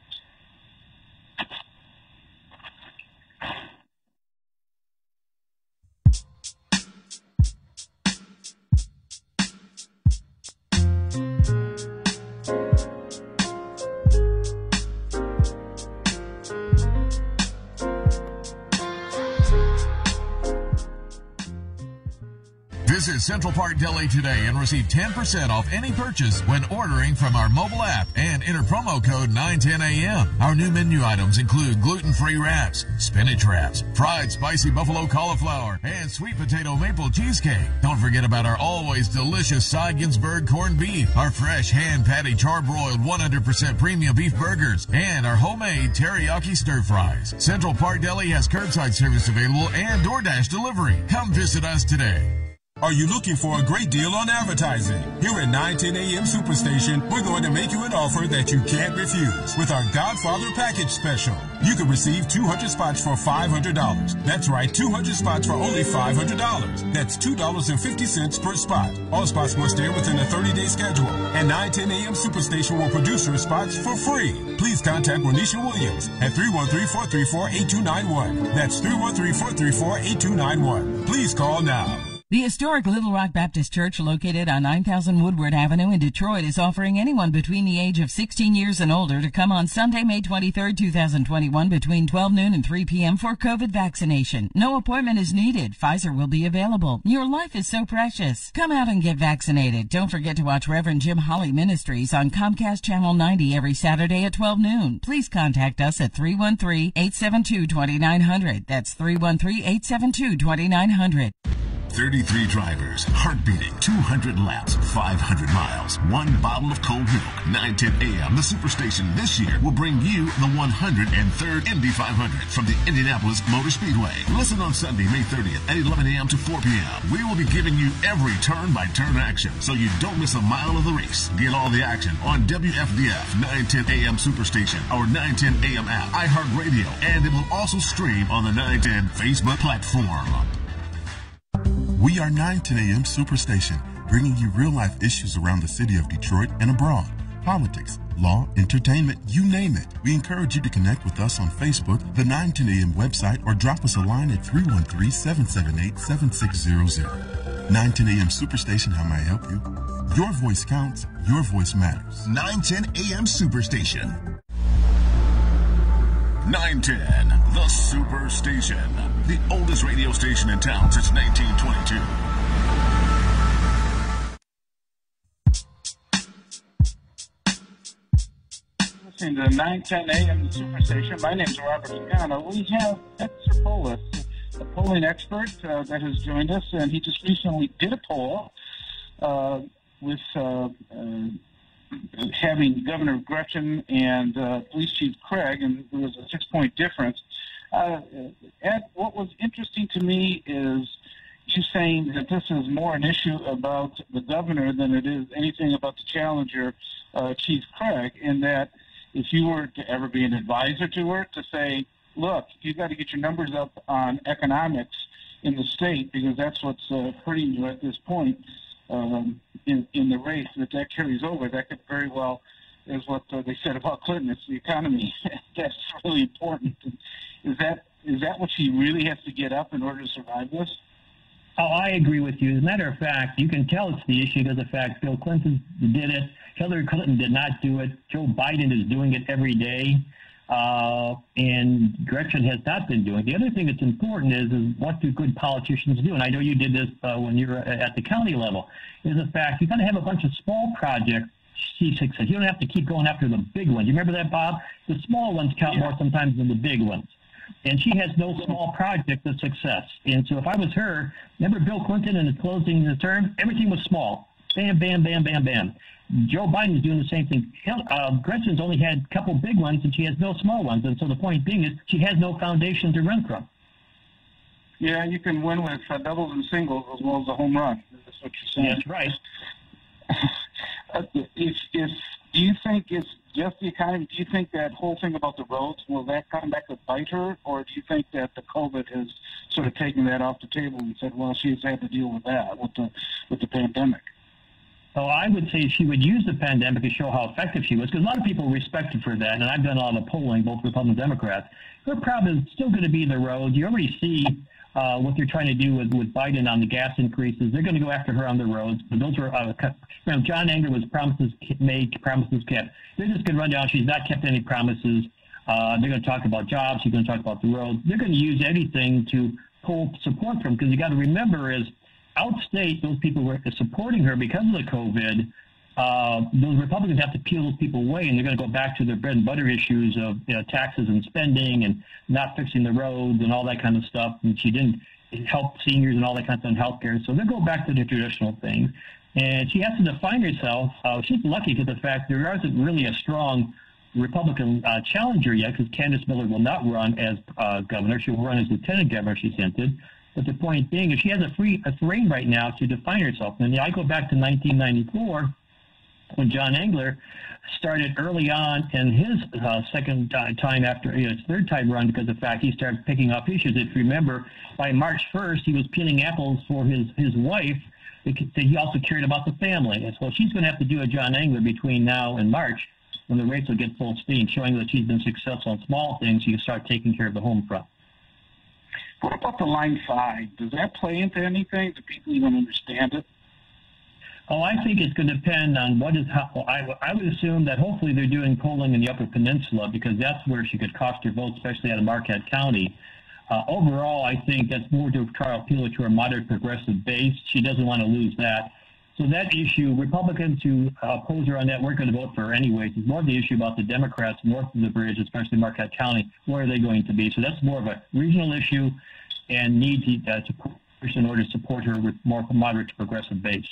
Visit Central Park Deli today and receive ten percent off any purchase when ordering from our mobile app and enter promo code nine ten A M. Our new menu items include gluten-free wraps, spinach wraps, fried spicy buffalo cauliflower, and sweet potato maple cheesecake. Don't forget about our always delicious Cy Ginsberg corned beef, our fresh hand-patty charbroiled one hundred percent premium beef burgers, and our homemade teriyaki stir-fries. Central Park Deli has curbside service available and DoorDash delivery. Come visit us today. Are you looking for a great deal on advertising? Here at nine ten A M Superstation, we're going to make you an offer that you can't refuse with our Godfather Package Special. You can receive two hundred spots for five hundred dollars. That's right, two hundred spots for only five hundred dollars. That's two dollars and fifty cents per spot. All spots must air within a thirty-day schedule. And nine ten A M Superstation will produce your spots for free. Please contact Renisha Williams at three one three, four three four, eight two nine one. That's three one three, four three four, eight two nine one. Please call now. The historic Little Rock Baptist Church, located on nine thousand Woodward Avenue in Detroit, is offering anyone between the age of sixteen years and older to come on Sunday, May twenty-third, two thousand twenty-one, between twelve noon and three p.m. for COVID vaccination. No appointment is needed. Pfizer will be available. Your life is so precious. Come out and get vaccinated. Don't forget to watch Reverend Jim Holly Ministries on Comcast Channel ninety every Saturday at twelve noon. Please contact us at three one three, eight seven two, two nine zero zero. That's three one three, eight seven two, two nine zero zero. thirty-three drivers, heart beating, two hundred laps, five hundred miles, one bottle of cold milk. nine ten A M, the Superstation this year will bring you the one hundred third Indy five hundred from the Indianapolis Motor Speedway. Listen on Sunday, May thirtieth at eleven A M to four P M We will be giving you every turn-by-turn action so you don't miss a mile of the race. Get all the action on W F D F, nine ten A M Superstation, our nine ten A M app, iHeartRadio, and it will also stream on the nine ten Facebook platform. We are nine ten A M Superstation, bringing you real-life issues around the city of Detroit and abroad. Politics, law, entertainment, you name it. We encourage you to connect with us on Facebook, the nine ten A M website, or drop us a line at three one three, seven seven eight, seven six zero zero. nine ten A M Superstation, how may I help you? Your voice counts. Your voice matters. nine ten A M Superstation. nine ten, the Superstation, the oldest radio station in town since nineteen twenty-two. Listening to nine ten A M Superstation. My name is Robert Ficano. We have Ed Sarpoles, a polling expert uh, that has joined us, and he just recently did a poll uh, with uh, uh, having Governor Gretchen and uh, Police Chief Craig, and there was a six-point difference. Uh, Ed, what was interesting to me is you saying that this is more an issue about the governor than it is anything about the challenger, uh, Chief Craig, and that if you were to ever be an advisor to her, to say, look, you got to get your numbers up on economics in the state because that's what's uh, hurting you at this point. Um, in, in the race, that that carries over, that could very well, is what uh, they said about Clinton, it's the economy. That's really important. Is that is that what she really has to get up in order to survive this? Oh, I agree with you. As a matter of fact, you can tell it's the issue because of the fact Bill Clinton did it, Hillary Clinton did not do it, Joe Biden is doing it every day, uh, and Gretchen has not been doing it. The other thing that's important is, is what do good politicians do? And I know you did this uh, when you were at the county level, is the fact you got to have a bunch of small projects see success. You don't have to keep going after the big ones. You remember that, Bob? The small ones count yeah. more sometimes than the big ones. And she has no small project of success. And so if I was her, remember Bill Clinton in the closing the term? Everything was small. Bam, bam, bam, bam, bam. Joe Biden's doing the same thing. Uh, Gretchen's only had a couple big ones, and she has no small ones. And so the point being is she has no foundation to run from. Yeah, you can win with uh, doubles and singles as well as a home run. That's what you're saying. That's right. if, if, do you think it's just the economy? Do you think that whole thing about the roads, will that come back to bite her? Or do you think that the COVID has sort of taken that off the table and said, well, she has had to deal with that, with the, with the pandemic? Oh, I would say she would use the pandemic to show how effective she was, because a lot of people respect her for that, and I've done a lot of polling, both Republicans and Democrats. Her problem is still going to be the roads. You already see uh, what they're trying to do with, with Biden on the gas increases. They're going to go after her on the roads, but those were uh, you know, John Anger was promises made, promises kept. They're just going to run down. She's not kept any promises. Uh, they're going to talk about jobs. She's going to talk about the roads. They're going to use anything to pull support from, because you got to remember is, outstate, those people were supporting her because of the COVID. Uh, those Republicans have to peel those people away, and they're going to go back to their bread and butter issues of you know, taxes and spending and not fixing the roads and all that kind of stuff. And she didn't help seniors and all that kind of stuff in health care. So they'll go back to the traditional things. And she has to define herself. Uh, she's lucky to the fact there isn't really a strong Republican uh, challenger yet, because Candace Miller will not run as uh, governor. She will run as lieutenant governor, she's hinted. But the point being is she has a free a reign right now to define herself. And I go back to nineteen ninety-four when John Engler started early on in his uh, second time after his third time run, because of the fact he started picking up issues. If you remember, by March first, he was peeling apples for his, his wife. He also cared about the family. And so she's going to have to do a John Engler between now and March, when the rates will get full steam, showing that she's been successful on small things. You can start taking care of the home front. What about the line five? Does that play into anything? Do people even understand it? Oh, I think it's going to depend on what is how. I, I would assume that hopefully they're doing polling in the Upper Peninsula, because that's where she could cost her vote, especially out of Marquette County. Uh, overall, I think that's more to try to appeal to her moderate progressive base. She doesn't want to lose that. So that issue, Republicans who oppose her on that weren't going to vote for her anyways. It's more the issue about the Democrats north of the bridge, especially Marquette County. Where are they going to be? So that's more of a regional issue and need to, uh, to push in order to support her with more moderate to progressive base.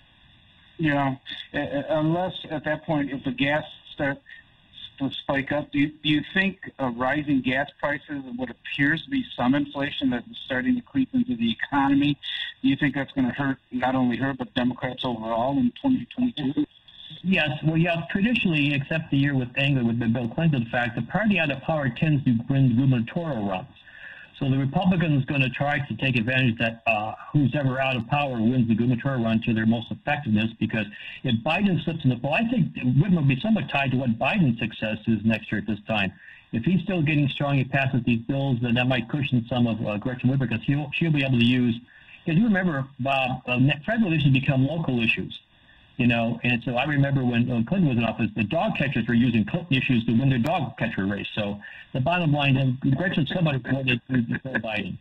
Yeah, uh, unless at that point, if the gas starts to spike up, do you, do you think uh, rising gas prices and what appears to be some inflation that is starting to creep into the economy, do you think that's going to hurt not only her but Democrats overall in twenty twenty-two? Yes, well, yeah, traditionally, except the year with Engler, with Bill Clinton, in fact, the party out of power tends to win gubernatorial runs. So the Republicans are going to try to take advantage that uh, who's ever out of power wins the gubernatorial run to their most effectiveness, because if Biden slips in the poll, I think Whitman will be somewhat tied to what Biden's success is next year at this time. If he's still getting strong, he passes these bills, then that might cushion some of uh, Gretchen Whitmer, because she'll, she'll be able to use, because you remember, Bob, uh, federal issues become local issues. You know, and so I remember when, when Clinton was in office, the dog catchers were using Clinton issues to win their dog catcher race. So the bottom line is, Gretchen's somebody wanted to before Biden.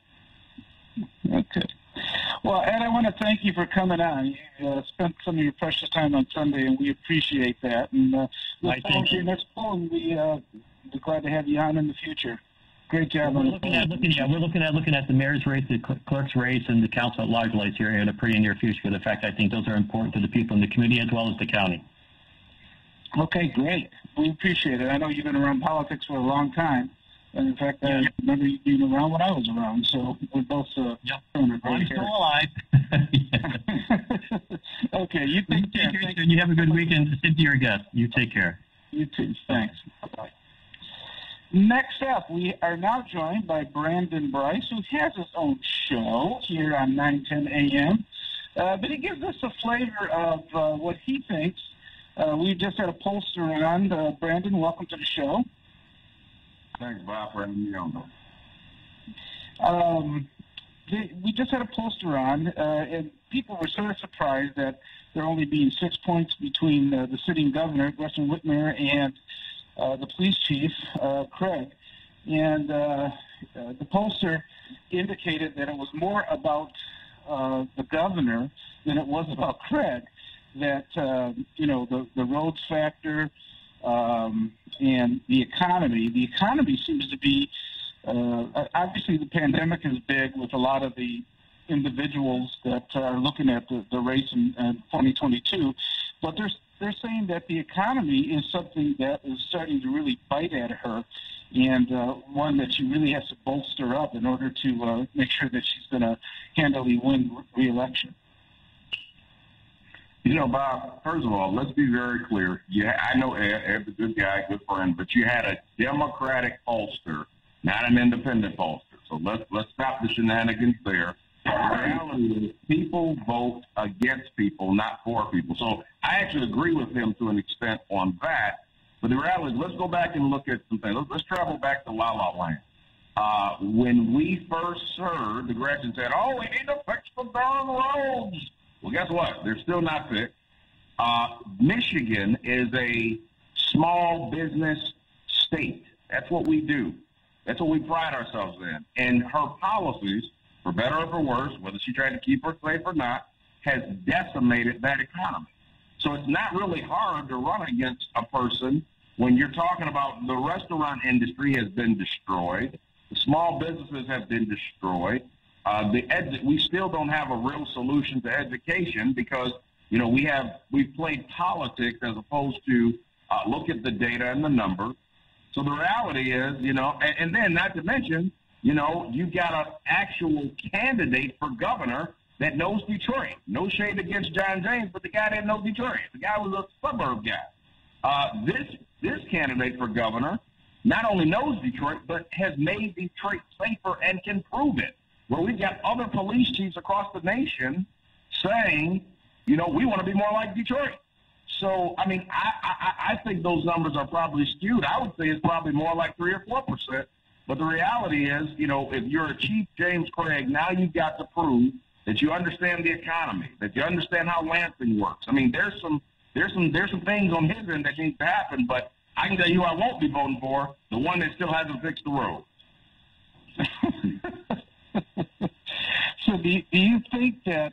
Okay. Well, Ed, I want to thank you for coming on. You uh, spent some of your precious time on Sunday, and we appreciate that. And uh, look forward to your next poll, and we, uh, we're glad to have you on in the future. Great job. We're looking at looking yeah, we're looking at looking at the mayor's race, the clerk's race, and the council at large race here in a pretty near future. For the fact, I think those are important to the people in the community as well as the county. Okay, great. We appreciate it. I know you've been around politics for a long time, and in fact, I remember you being around when I was around. So we're both. Uh, yep. I'm still alive. Okay, you take care. Take care and you have a good weekend. Sit to your guest. You take care. You too. Thanks. Bye. Next up, we are now joined by Brandon Bryce, who has his own show here on nine ten A M. Uh, but he gives us a flavor of uh, what he thinks. Uh, we just had a pollster on. Uh, Brandon, welcome to the show. Thanks, Bob, for having me on. Um, they, we just had a pollster on, uh, and people were sort of surprised that there only being six points between uh, the sitting governor, Gretchen Whitmer, and Uh, the police chief, uh, Craig, and uh, uh, the pollster indicated that it was more about uh, the governor than it was about Craig, that, uh, you know, the, the roads factor um, and the economy. The economy seems to be, uh, obviously the pandemic is big with a lot of the individuals that are looking at the, the race in, in twenty twenty-two, but there's they're saying that the economy is something that is starting to really bite at her, and uh, one that she really has to bolster up in order to uh, make sure that she's going to handily win re-election. You know, Bob, first of all, let's be very clear. Yeah, I know Ed, Ed's a good guy, good friend, but you had a Democratic pollster, not an independent pollster. So let's, let's stop the shenanigans there. The reality is people vote against people, not for people. So I actually agree with him to an extent on that. But the reality is, let's go back and look at some things. Let's, let's travel back to La La Land. Uh, when we first served, the Gretchen said, oh, we need to fix the darn roads. Well, guess what? They're still not fixed. Uh, Michigan is a small business state. That's what we do. That's what we pride ourselves in. And her policies, for better or for worse, whether she tried to keep her safe or not, has decimated that economy. So it's not really hard to run against a person when you're talking about the restaurant industry has been destroyed, the small businesses have been destroyed. Uh, the ed- we still don't have a real solution to education because, you know, we have we've played politics as opposed to uh, look at the data and the number. So the reality is, you know, and, and then not to mention, You know, you got an actual candidate for governor that knows Detroit. No shade against John James, but the guy didn't know Detroit. The guy was a suburb guy. Uh, this this candidate for governor not only knows Detroit, but has made Detroit safer and can prove it. Where we've got other police chiefs across the nation saying, you know, we want to be more like Detroit. So, I mean, I, I, I think those numbers are probably skewed. I would say it's probably more like three or four percent. But the reality is, you know, if you're a Chief James Craig, now you've got to prove that you understand the economy, that you understand how Lansing works. I mean, there's some there's some there's some things on his end that need to happen, but I can tell you who I won't be voting for, the one that still hasn't fixed the road. So do you, do you think that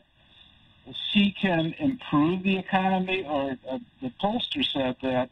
she can improve the economy, or uh, the pollster said that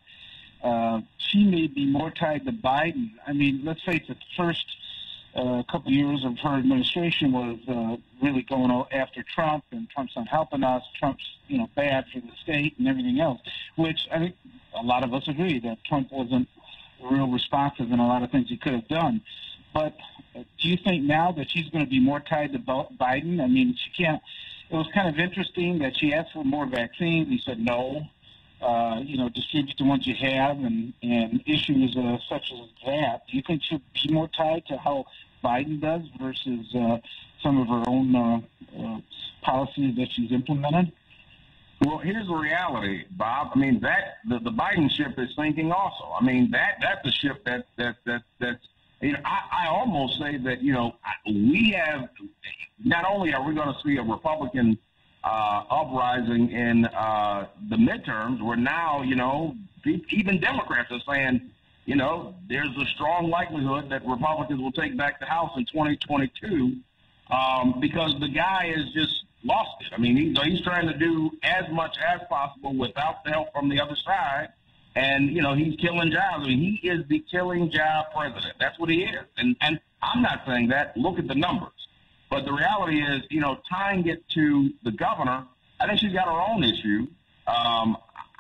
uh, she may be more tied to Biden? I mean, let's face it, the first uh, couple of years of her administration was uh, really going after Trump, and Trump's not helping us. Trump's, you know, bad for the state and everything else, which I think a lot of us agree that Trump wasn't real responsive in a lot of things he could have done. But do you think now that she's going to be more tied to Biden? I mean, she can't. It was kind of interesting that she asked for more vaccines. He said no. Uh, you know, distribute the ones you have, and, and issues uh, such as that. Do you think she'll be more tied to how Biden does versus uh, some of her own uh, uh, policies that she's implemented? Well, here's the reality, Bob. I mean, that the, the Biden ship is sinking also. I mean, that that's a ship that that that that's. You know, I, I almost say that, you know, we have, not only are we going to see a Republican uh, uprising in uh, the midterms, where now, you know, even Democrats are saying, you know, there's a strong likelihood that Republicans will take back the House in twenty twenty-two um, because the guy has just lost it. I mean, he's, he's trying to do as much as possible without the help from the other side. And, you know, he's killing jobs. I mean, he is the killing job president. That's what he is. And and I'm not saying that. Look at the numbers. But the reality is, you know, tying it to the governor, I think she's got her own issue. Um,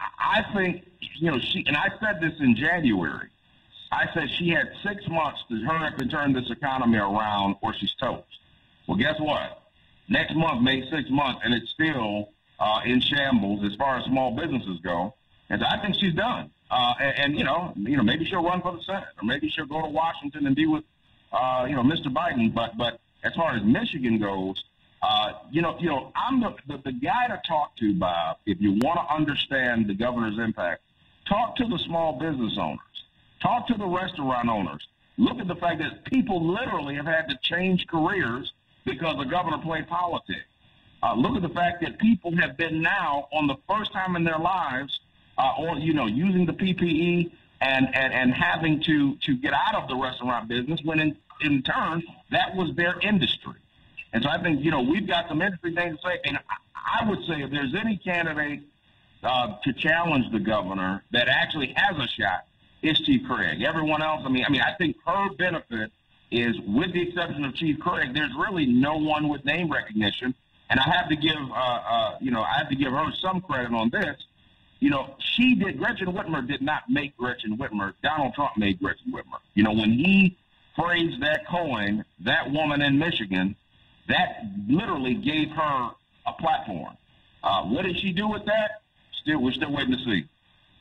I think, you know, she, and I said this in January, I said she had six months to hurry up and turn this economy around or she's toast. Well, guess what? Next month makes six months, and it's still uh, in shambles as far as small businesses go. And so I think she's done. Uh, and, and, you know, you know, maybe she'll run for the Senate, or maybe she'll go to Washington and be with, uh, you know, Mister Biden. But but as far as Michigan goes, uh, you know, you know, I'm the, the, the guy to talk to, Bob, if you want to understand the governor's impact. Talk to the small business owners. Talk to the restaurant owners. Look at the fact that people literally have had to change careers because the governor played politics. Uh, look at the fact that people have been now, on the first time in their lives, Uh, or, you know, using the P P E and, and, and having to, to get out of the restaurant business when, in, in turn, that was their industry. And so I think, you know, we've got some interesting things to say. And I, I would say if there's any candidate uh, to challenge the governor that actually has a shot, it's Chief Craig. Everyone else, I mean, I mean, I think her benefit is, with the exception of Chief Craig, there's really no one with name recognition. And I have to give, uh, uh, you know, I have to give her some credit on this. You know, she did, Gretchen Whitmer did not make Gretchen Whitmer. Donald Trump made Gretchen Whitmer. You know, when he phrased that coin, that woman in Michigan, that literally gave her a platform. Uh, what did she do with that? Still, we're still waiting to see.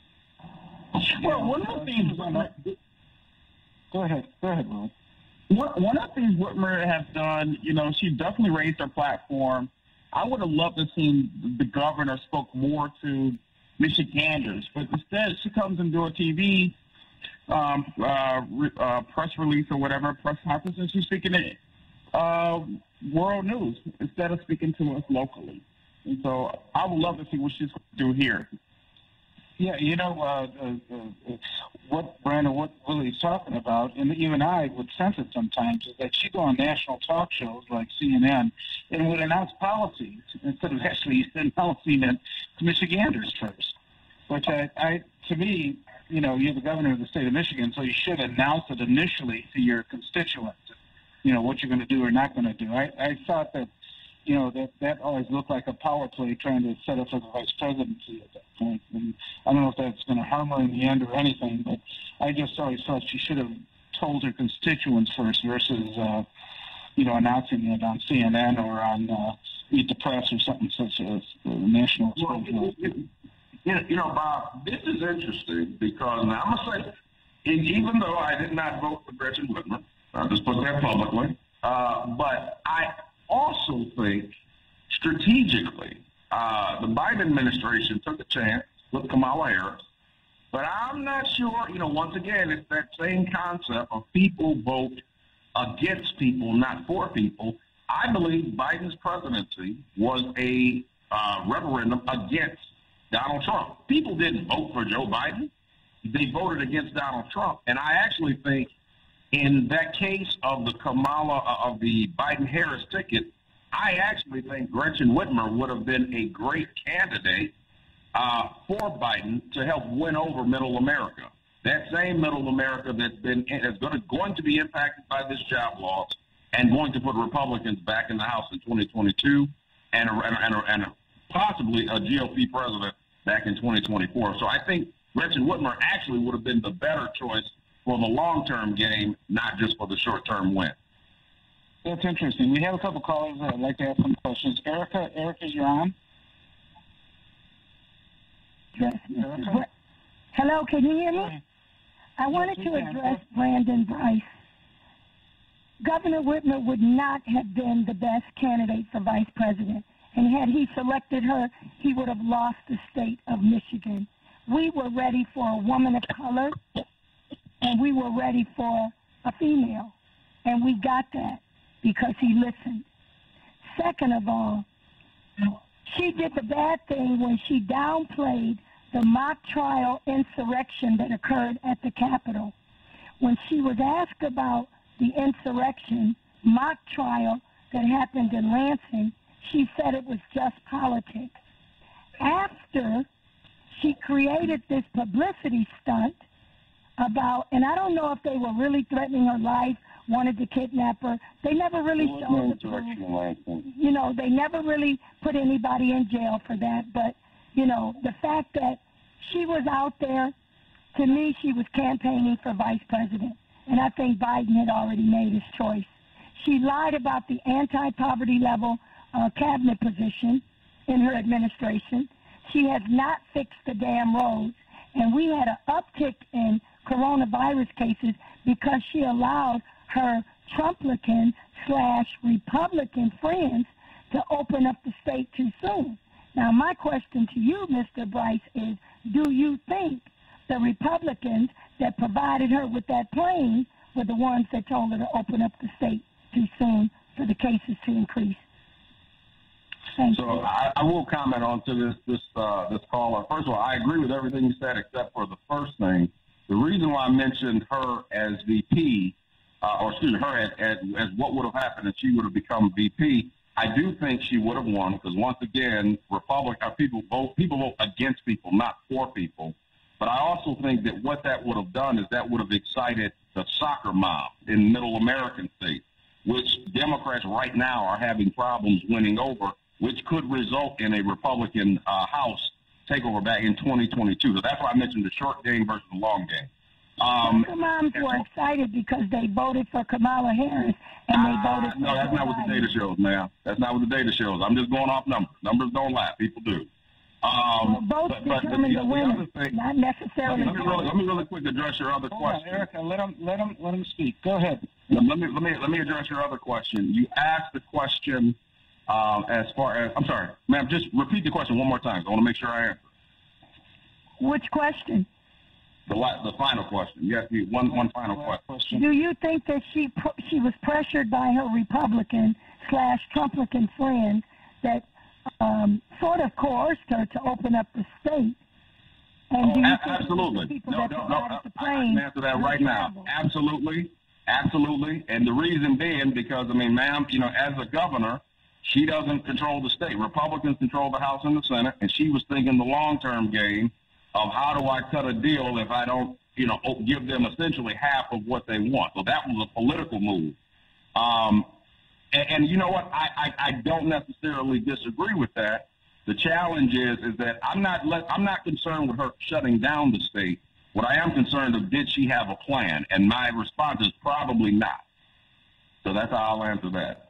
Well, one of the things... Go ahead. Go ahead, Willie. One, one of the things Whitmer has done, you know, she definitely raised her platform. I would have loved to have seen the governor spoke more to Michiganders, but instead she comes and do a T V um, uh, re, uh, press release or whatever, press conference, and she's speaking in uh, world news instead of speaking to us locally. And so I would love to see what she's going to do here. Yeah, you know, uh, uh, uh, what Brandon, what Willie's talking about, and even I would sense it sometimes, is that she'd go on national talk shows like C N N and would announce policies instead of actually announcing it to Michiganders first. Which I, I, to me, you know, you're the governor of the state of Michigan, so you should announce it initially to your constituents, you know, what you're going to do or not going to do. I, I thought that, you know, that, that always looked like a power play trying to set up for the vice presidency at that point. And I don't know if that's going to harm her in the end or anything, but I just always thought she should have told her constituents first versus, uh, you know, announcing it on C N N or on uh, Meet the Press or something such as the national exposure. Well, you, you know, Bob, this is interesting because now I'm going to say, even though I did not vote for Gretchen Whitmer, I'll just put that publicly, uh, but I also think strategically, uh, the Biden administration took a chance with Kamala Harris, but I'm not sure, you know, once again, it's that same concept of people vote against people, not for people. I believe Biden's presidency was a uh, referendum against Donald Trump. People didn't vote for Joe Biden. They voted against Donald Trump. And I actually think in that case of the Kamala, uh, of the Biden-Harris ticket, I actually think Gretchen Whitmer would have been a great candidate uh, for Biden to help win over middle America. That same middle America that's been is going to, going to be impacted by this job loss and going to put Republicans back in the House in twenty twenty-two and, a, and, a, and a, possibly a G O P president back in twenty twenty-four. So I think Gretchen Whitmer actually would have been the better choice for the long-term game, not just for the short-term win. That's interesting. We have a couple callers that I'd like to ask some questions. Erica, Erica, you're on. Yes, Erica? Hello, can you hear me? I wanted to address Brandon Bryce. Governor Whitmer would not have been the best candidate for vice president, and had he selected her, he would have lost the state of Michigan. We were ready for a woman of color, and we were ready for a female, and we got that because he listened. Second of all, she did the bad thing when she downplayed the mock trial insurrection that occurred at the Capitol. When she was asked about the insurrection mock trial that happened in Lansing, she said it was just politics. After she created this publicity stunt about, and I don't know if they were really threatening her life, wanted to kidnap her. They never really showed the proof. You know, they never really put anybody in jail for that. But, you know, the fact that she was out there, to me, she was campaigning for vice president. And I think Biden had already made his choice. She lied about the anti-poverty level uh, cabinet position in her administration. She has not fixed the damn roads. And we had an uptick in coronavirus cases because she allowed her Trumplican slash Republican friends to open up the state too soon. Now, my question to you, Mister Bryce, is do you think the Republicans that provided her with that plane were the ones that told her to open up the state too soon for the cases to increase? Thank so you. I, I will comment on to this this uh, this caller. First of all, I agree with everything you said except for the first thing. The reason why I mentioned her as V P, uh, or excuse me, her as, as, as what would have happened if she would have become V P, I do think she would have won because once again, Republican people vote people vote against people, not for people. But I also think that what that would have done is that would have excited the soccer mob in middle American states, which Democrats right now are having problems winning over, which could result in a Republican uh, House takeover back in twenty twenty-two. So that's why I mentioned the short game versus the long game. Um, Soccer moms were excited because they voted for Kamala Harris and they uh, voted for No, that's not what the data shows, ma'am. That's not what the data shows. I'm just going off numbers. Numbers don't lie. People do. Um, well, both but, but determine the, the winner, thing, not necessarily. Let me, really, let me really quick address your other Hold question. on, Erica, let him, let him, let him speak. Go ahead. Let me let me let me address your other question. You asked the question um, as far as I'm sorry, ma'am. Just repeat the question one more time. I want to make sure I answer. Which question? The the final question. Yes, one one final question. Do you think that she she was pressured by her Republican slash Trumplican friends that um, sort of coerced her to open up the state? And oh, do you a- think absolutely. the people No, that no, no. provided I, the I plane can answer that were right now. terrible? Absolutely, absolutely. And the reason being because I mean, ma'am, you know, as a governor, she doesn't control the state. Republicans control the House and the Senate, and she was thinking the long-term game of how do I cut a deal if I don't, you know, give them essentially half of what they want. So that was a political move. Um, and, and you know what? I, I, I don't necessarily disagree with that. The challenge is is that I'm not let, I'm not concerned with her shutting down the state. What I am concerned of, did she have a plan? And my response is probably not. So that's how I'll answer that.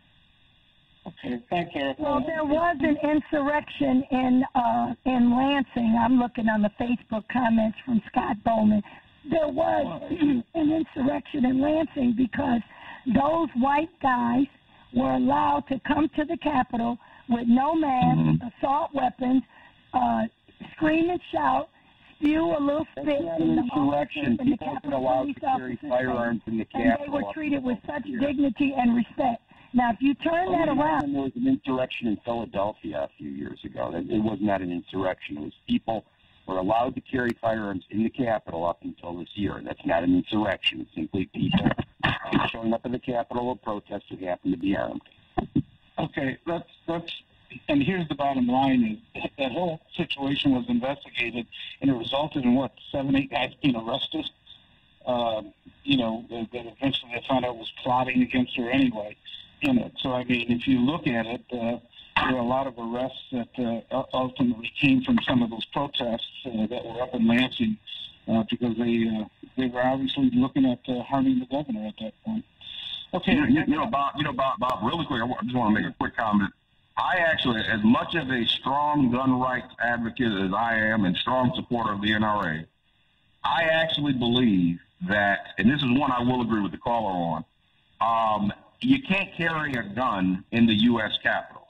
Okay, thank you. Well, there was an insurrection in uh, in Lansing. I'm looking on the Facebook comments from Scott Boman. There was an insurrection in Lansing because those white guys were allowed to come to the Capitol with no mask, mm-hmm. assault weapons, uh, scream and shout, spew a little spit in the insurrection. in the People Capitol allowed police to carry officers' firearms in the and Capitol. they were treated with such dignity and respect. Now, if you turn Oh, that yeah, around... and there was an insurrection in Philadelphia a few years ago. It, it was not an insurrection. It was people were allowed to carry firearms in the Capitol up until this year. That's not an insurrection. It's simply people um, showing up in the Capitol or protest who happen to be armed. Okay, that's, that's, and here's the bottom line is that whole situation was investigated and it resulted in what, seven, eight guys being arrested? Uh, you know, that, that eventually they found out was plotting against her anyway. In it. So, I mean, if you look at it, uh, there were a lot of arrests that uh, ultimately came from some of those protests uh, that were up in Lansing uh, because they uh, they were obviously looking at uh, harming the governor at that point. Okay. You, you, you know, Bob, you know, Bob, Bob, really quick, I just want to make a quick comment. I actually, as much of a strong gun rights advocate as I am and strong supporter of the N R A, I actually believe that, and this is one I will agree with the caller on, um, you can't carry a gun in the U S Capitol.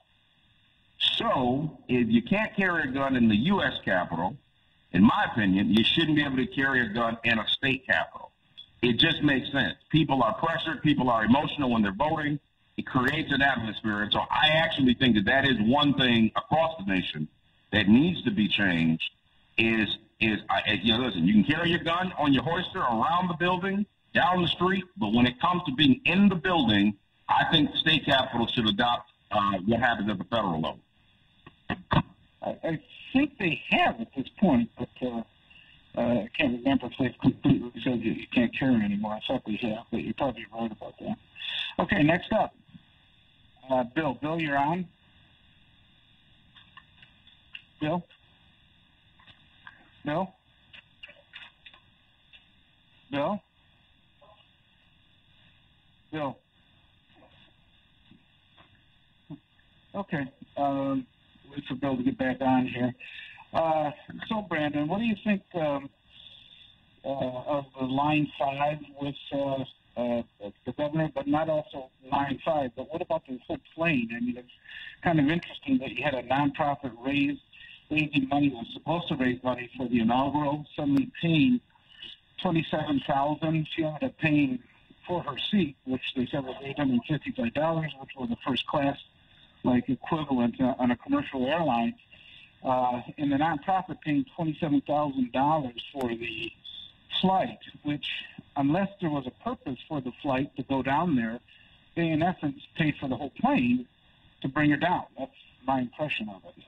So, if you can't carry a gun in the U S Capitol, in my opinion, you shouldn't be able to carry a gun in a state capitol. It just makes sense. People are pressured. People are emotional when they're voting. It creates an atmosphere. And so I actually think that that is one thing across the nation that needs to be changed is, is I, you know, listen, you can carry your gun on your holster around the building, down the street, but when it comes to being in the building, I think the state capitol should adopt uh, what happens at the federal level. I, I think they have at this point, but uh, uh, I can't remember if they've completely said that you can't carry anymore. I thought they have, but you're probably right about that. Okay, next up, uh, Bill. Bill, you're on. Bill? Bill? Bill? Bill? Okay. Um, wait for Bill to get back on here. Uh, so, Brandon, what do you think um, uh, of the line five with uh, uh, the governor, but not also line five, but what about the whole plane? I mean, it's kind of interesting that you had a nonprofit raise, raising money, was supposed to raise money for the inaugural, suddenly paying twenty-seven thousand dollars. She ended up paying for her seat, which they said was eight hundred fifty-five dollars, which was a first class like equivalent uh, on a commercial airline, uh, and the nonprofit paying twenty-seven thousand dollars for the flight, which, unless there was a purpose for the flight to go down there, they in essence paid for the whole plane to bring her down. That's my impression of it.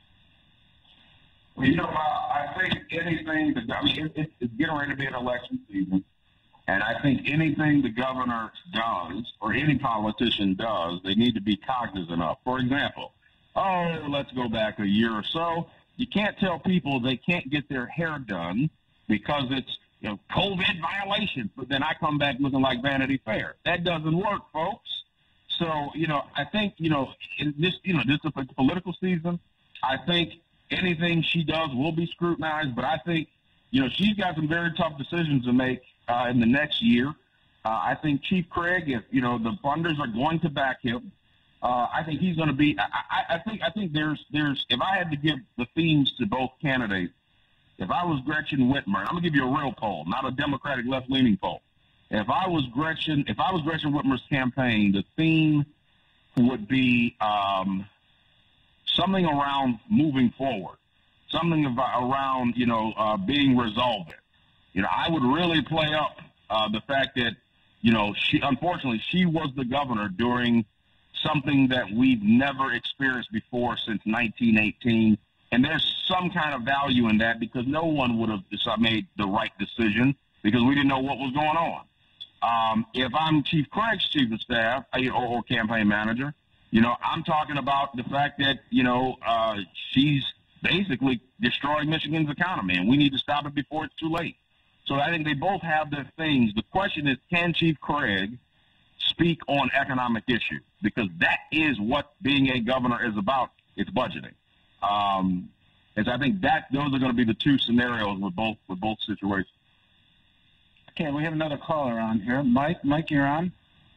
Well, you know, I, I think anything, that, I mean, it, it's getting ready to be an election season. And I think anything the governor does or any politician does, they need to be cognizant of. For example, oh, let's go back a year or so. You can't tell people they can't get their hair done because it's, you know, COVID violation. But then I come back looking like Vanity Fair. That doesn't work, folks. So, you know, I think, you know, in this, you know, this is a political season. I think anything she does will be scrutinized. But I think, you know, she's got some very tough decisions to make Uh, in the next year. Uh, I think Chief Craig, if, you know, the funders are going to back him, uh, I think he's going to be, I, I, I think, I think there's, there's, if I had to give the themes to both candidates, if I was Gretchen Whitmer, I'm going to give you a real poll, not a Democratic left-leaning poll. If I was Gretchen, if I was Gretchen Whitmer's campaign, the theme would be um, something around moving forward, something about, around, you know, uh, being resolved. You know, I would really play up uh, the fact that, you know, she, unfortunately, she was the governor during something that we've never experienced before since nineteen eighteen. And there's some kind of value in that because no one would have made the right decision because we didn't know what was going on. Um, if I'm Chief Craig's chief of staff or, or campaign manager, you know, I'm talking about the fact that, you know, uh, she's basically destroyed Michigan's economy, and we need to stop it before it's too late. So I think they both have their things. The question is, can Chief Craig speak on economic issues? Because that is what being a governor is about. It's budgeting. Um, and so I think that those are going to be the two scenarios with both with both situations. Okay, we have another caller on here. Mike, Mike, you're on.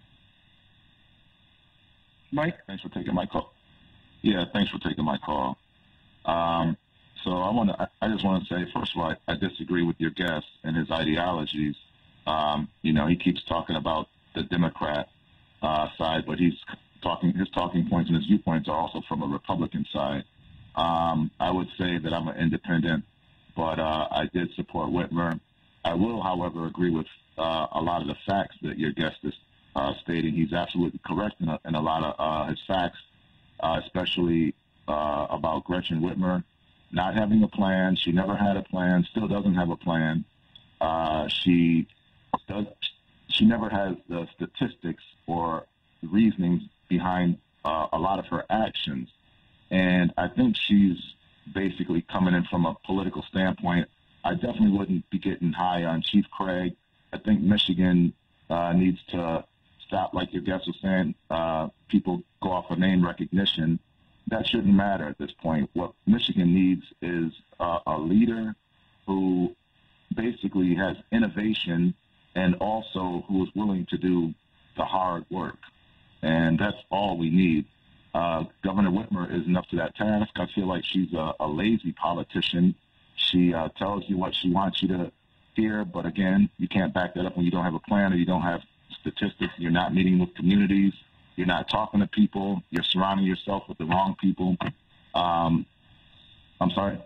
Mike? Thanks for taking my call. Yeah, thanks for taking my call. Um, so I want to. I just want to say, first of all, I, I disagree with your guest and his ideologies. Um, you know, he keeps talking about the Democrat uh, side, but he's talking. His talking points and his viewpoints are also from a Republican side. Um, I would say that I'm an independent, but uh, I did support Whitmer. I will, however, agree with uh, a lot of the facts that your guest is uh, stating. He's absolutely correct in a, in a lot of uh, his facts, uh, especially uh, about Gretchen Whitmer not having a plan. She never had a plan, still doesn't have a plan. Uh, she does. She never has the statistics or reasonings behind uh, a lot of her actions. And I think she's basically coming in from a political standpoint. I definitely wouldn't be getting high on Chief Craig. I think Michigan uh, needs to stop, like your guest was saying, uh, people go off of name recognition. That shouldn't matter at this point. What Michigan needs is uh, a leader who basically has innovation and also who is willing to do the hard work. And that's all we need. Uh, Governor Whitmer isn't up to that task. I feel like she's a, a lazy politician. She uh, tells you what she wants you to hear, but again, you can't back that up when you don't have a plan or you don't have statistics. You're not meeting with communities. You're not talking to people. You're surrounding yourself with the wrong people. Um, I'm sorry?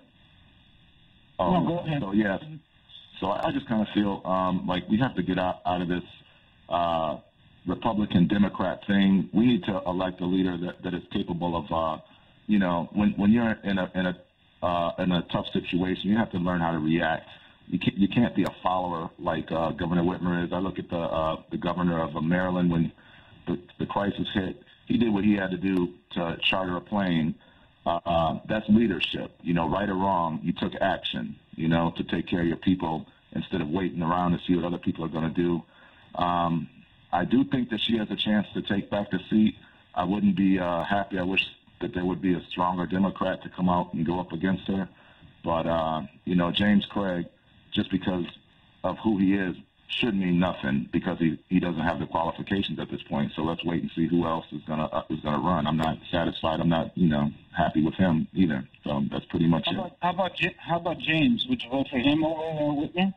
Oh, no, go ahead. So, yes. So I just kind of feel um, like we have to get out, out of this uh, Republican-Democrat thing. We need to elect a leader that, that is capable of, uh, you know, when, when you're in a, in a Uh, in a tough situation, you have to learn how to react. You can't, you can't be a follower like uh, Governor Whitmer is. I look at the uh, the governor of uh, Maryland when the, the crisis hit. He did what he had to do to charter a plane. Uh, uh, that's leadership. You know, right or wrong, you took action, you know, to take care of your people instead of waiting around to see what other people are going to do. Um, I do think that she has a chance to take back the seat. I wouldn't be uh, happy. I wish that there would be a stronger Democrat to come out and go up against her. But, uh, you know, James Craig, just because of who he is, should mean nothing because he, he doesn't have the qualifications at this point. So let's wait and see who else is going to uh, is gonna run. I'm not satisfied. I'm not, you know, happy with him either. So that's pretty much how it. About, how, about, how about James? Would you vote for him over uh, Whitmer?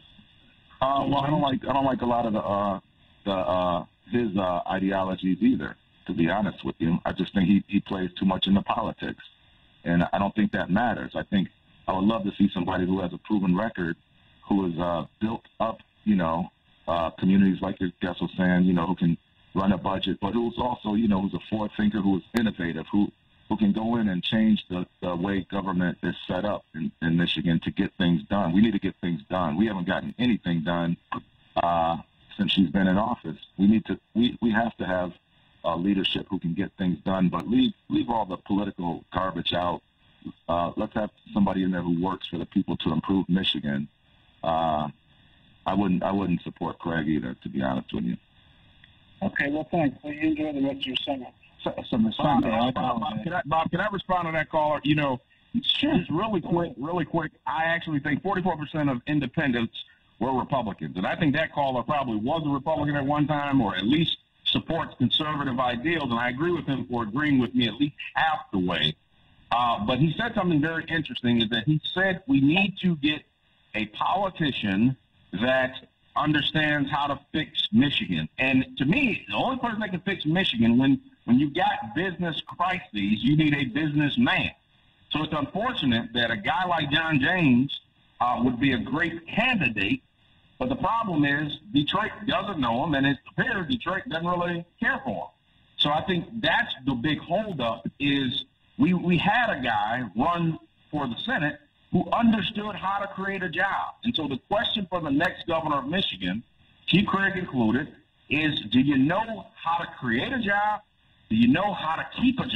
Uh, well, I don't like I don't like a lot of the, uh, the uh, his uh, ideologies either. To be honest with you, I just think he, he plays too much into politics, and I don't think that matters. I think I would love to see somebody who has a proven record, who has uh, built up, you know, uh, communities like your guest was saying, you know, who can run a budget, but who's also, you know, who's a forward thinker, who is innovative, who who can go in and change the, the way government is set up in, in Michigan to get things done. We need to get things done. We haven't gotten anything done uh, since she's been in office. We need to. We we have to have Uh, leadership who can get things done, but leave leave all the political garbage out. Uh, let's have somebody in there who works for the people to improve Michigan. Uh, I wouldn't I wouldn't support Craig either, to be honest with you. Okay, well, thanks. Well, you enjoy the rest of your summer. Summer Sunday. Bob, Bob, Bob, can I, Bob, can I respond to that caller? You know, sure. Just really quick, really quick. I actually think forty-four percent of independents were Republicans, and I think that caller probably was a Republican at one time, or at least supports conservative ideals, and I agree with him for agreeing with me at least half the way. Uh, but he said something very interesting, is that he said we need to get a politician that understands how to fix Michigan. And to me, the only person that can fix Michigan, when, when you've got business crises, you need a businessman. So it's unfortunate that a guy like John James uh, would be a great candidate. But the problem is Detroit doesn't know him, and it appears Detroit doesn't really care for him. So I think that's the big holdup is we, we had a guy run for the Senate who understood how to create a job. And so the question for the next governor of Michigan, Chief Craig included, is do you know how to create a job? Do you know how to keep a job?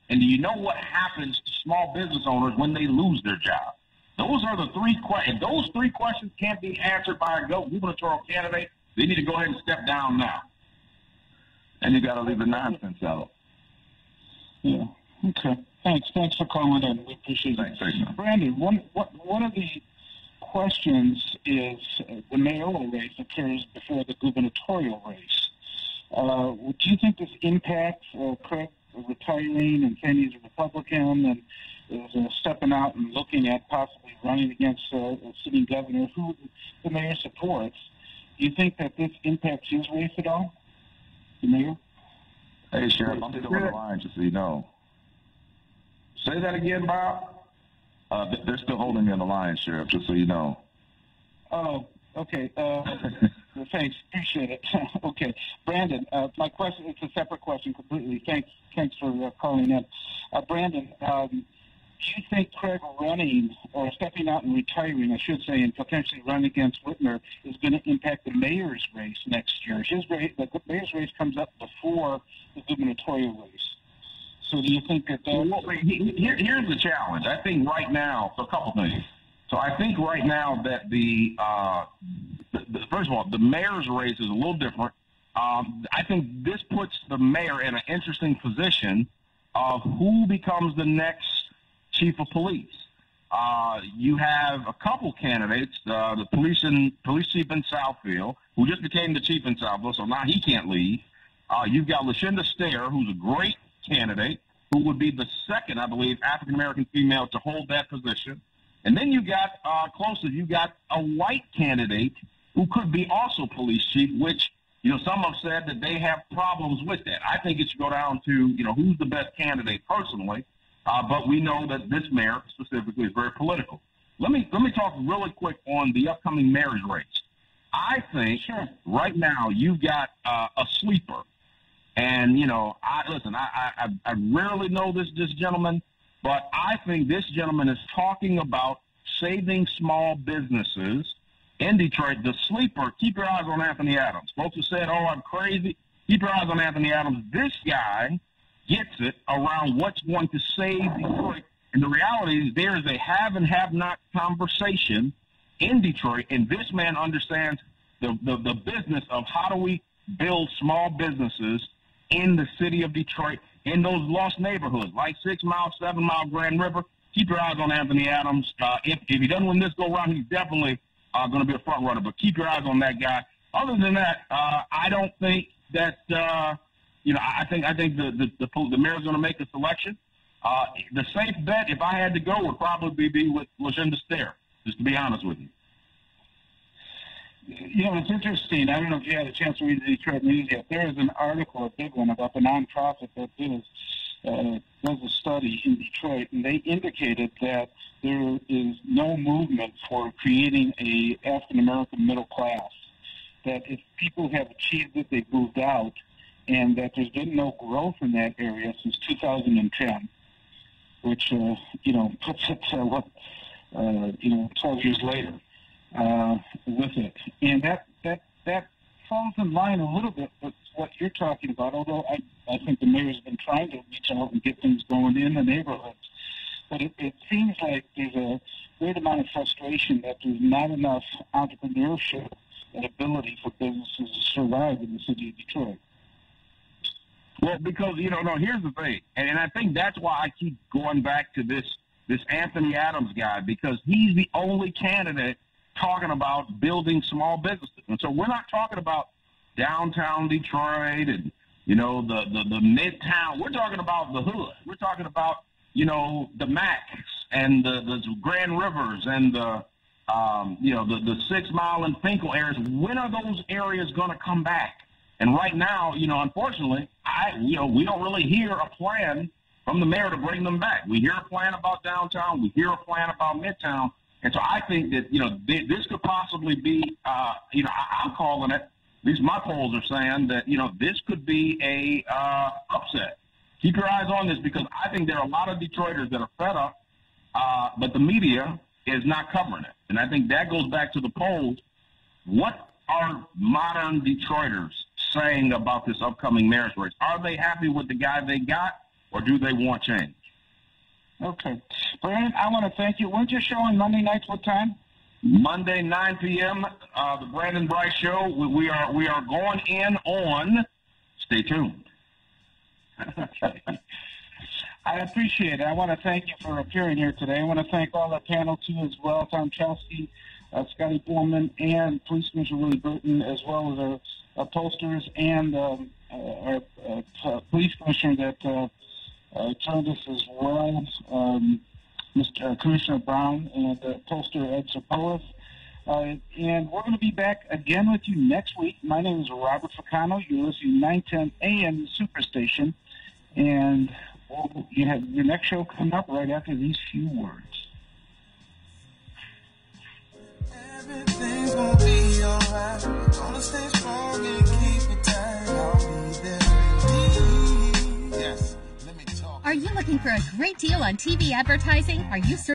And do you know what happens to small business owners when they lose their job? Those are the three questions. If those three questions can't be answered by a gubernatorial candidate, they need to go ahead and step down now. And you got to leave the nonsense out. Yeah. Okay. Thanks. Thanks for calling in. We appreciate Thanks, it. Thanks. Brandon, one, what, one of the questions is uh, the mayoral race occurs before the gubernatorial race. Uh, do you think this impacts uh, Craig retiring and saying he's a Republican and is uh, stepping out and looking at possibly running against uh, a sitting governor who the mayor supports? Do you think that this impacts his race at all, the mayor? Hey, Sheriff, I'm still on the line, just so you know. Say that again, Bob. Uh, they're still holding me on the line, Sheriff, just so you know. Oh, okay. Uh, thanks. Appreciate it. Okay. Brandon, uh, my question, it's a separate question completely. Thanks Thanks for uh, calling in. Uh, Brandon, um, do you think Craig running or stepping out and retiring, I should say, and potentially running against Whitmer is going to impact the mayor's race next year? His race, the mayor's race comes up before the gubernatorial race. So do you think that that... Well, here, here's the challenge. I think right now, so a couple things. So I think right now that the, uh, the, the first of all, the mayor's race is a little different. Um, I think this puts the mayor in an interesting position of who becomes the next chief of police. Uh, you have a couple candidates, uh, the police and police chief in Southfield, who just became the chief in Southfield, so now he can't leave. Uh, you've got LaShonda Stair, who's a great candidate, who would be the second, I believe, African-American female to hold that position. And then you got, uh, closer, you got a white candidate who could be also police chief, which, you know, some have said that they have problems with that. I think it should go down to, you know, who's the best candidate personally, uh, but we know that this mayor specifically is very political. Let me, let me talk really quick on the upcoming mayor's race. I think sure. right now you've got uh, a sleeper. And, you know, I listen, I, I, I rarely know this, this gentleman, but I think this gentleman is talking about saving small businesses in Detroit. The sleeper, keep your eyes on Anthony Adams. Folks have said, oh, I'm crazy. Keep your eyes on Anthony Adams. This guy gets it around what's going to save Detroit. And the reality is there is a have and have not conversation in Detroit, and this man understands the, the, the business of how do we build small businesses in the city of Detroit, in those lost neighborhoods, like Six Mile, Seven Mile, Grand River. Keep your eyes on Anthony Adams. Uh, if, if he doesn't win this go round, he's definitely uh, going to be a front runner, but keep your eyes on that guy. Other than that, uh, I don't think that, uh, you know, I think I think the, the, the, the mayor's going to make a selection. Uh, the safe bet, if I had to go, would probably be with LaShonda Stair, just to be honest with you. You know, it's interesting. I don't know if you had a chance to read the Detroit News yet. There is an article, a big one, about the nonprofit that does, uh, does a study in Detroit, and they indicated that there is no movement for creating a African-American middle class, that if people have achieved it, they've moved out, and that there's been no growth in that area since two thousand ten, which, uh, you know, puts it, uh, what, uh, you know, twelve years later. Uh, with it. And that, that, that falls in line a little bit with what you're talking about, although I, I think the mayor's been trying to reach out and get things going in the neighborhoods. But it, it seems like there's a great amount of frustration that there's not enough entrepreneurship and ability for businesses to survive in the city of Detroit. Well, because, you know, no, here's the thing, and, and I think that's why I keep going back to this, this Anthony Adams guy, because he's the only candidate talking about building small businesses. And so we're not talking about downtown Detroit and, you know, the, the, the midtown. We're talking about the hood. We're talking about, you know, the Macs and the, the Grand Rivers and the, um, you know, the, the Six Mile and Finkel areas. When are those areas going to come back? And right now, you know, unfortunately, I, you know, we don't really hear a plan from the mayor to bring them back. We hear a plan about downtown. We hear a plan about midtown. And so I think that, you know, th- this could possibly be, uh, you know, I- I'm calling it, at least my polls are saying that, you know, this could be a uh, upset. Keep your eyes on this, because I think there are a lot of Detroiters that are fed up, uh, but the media is not covering it. And I think that goes back to the polls. What are modern Detroiters saying about this upcoming mayor's race? Are they happy with the guy they got, or do they want change? Okay. Brandon, I want to thank you. When's your show on Monday nights? What time? Monday, nine p.m., uh, the Brandon Bryce Show. We, we are we are going in on. Stay tuned. Okay. I appreciate it. I want to thank you for appearing here today. I want to thank all the panel, too, as well. Tom Choske, uh, Scotty Boman, and Police Commissioner Willie Burton, as well as our, our pollsters and um, uh, our uh, Police Commissioner that uh, uh, joined us as well, um, Mister Uh, Commissioner Brown, and uh, pollster Ed Sarpoles. Uh, and we're going to be back again with you next week. My name is Robert Ficano. You're listening to nine ten A M Superstation. And we'll, you have your next show coming up right after these few words. Everything's gonna be alright. Gonna stay strong and keep it tight. I'll be there indeed. Yes. Let me talk. Are you looking for a great deal on T V advertising? Are you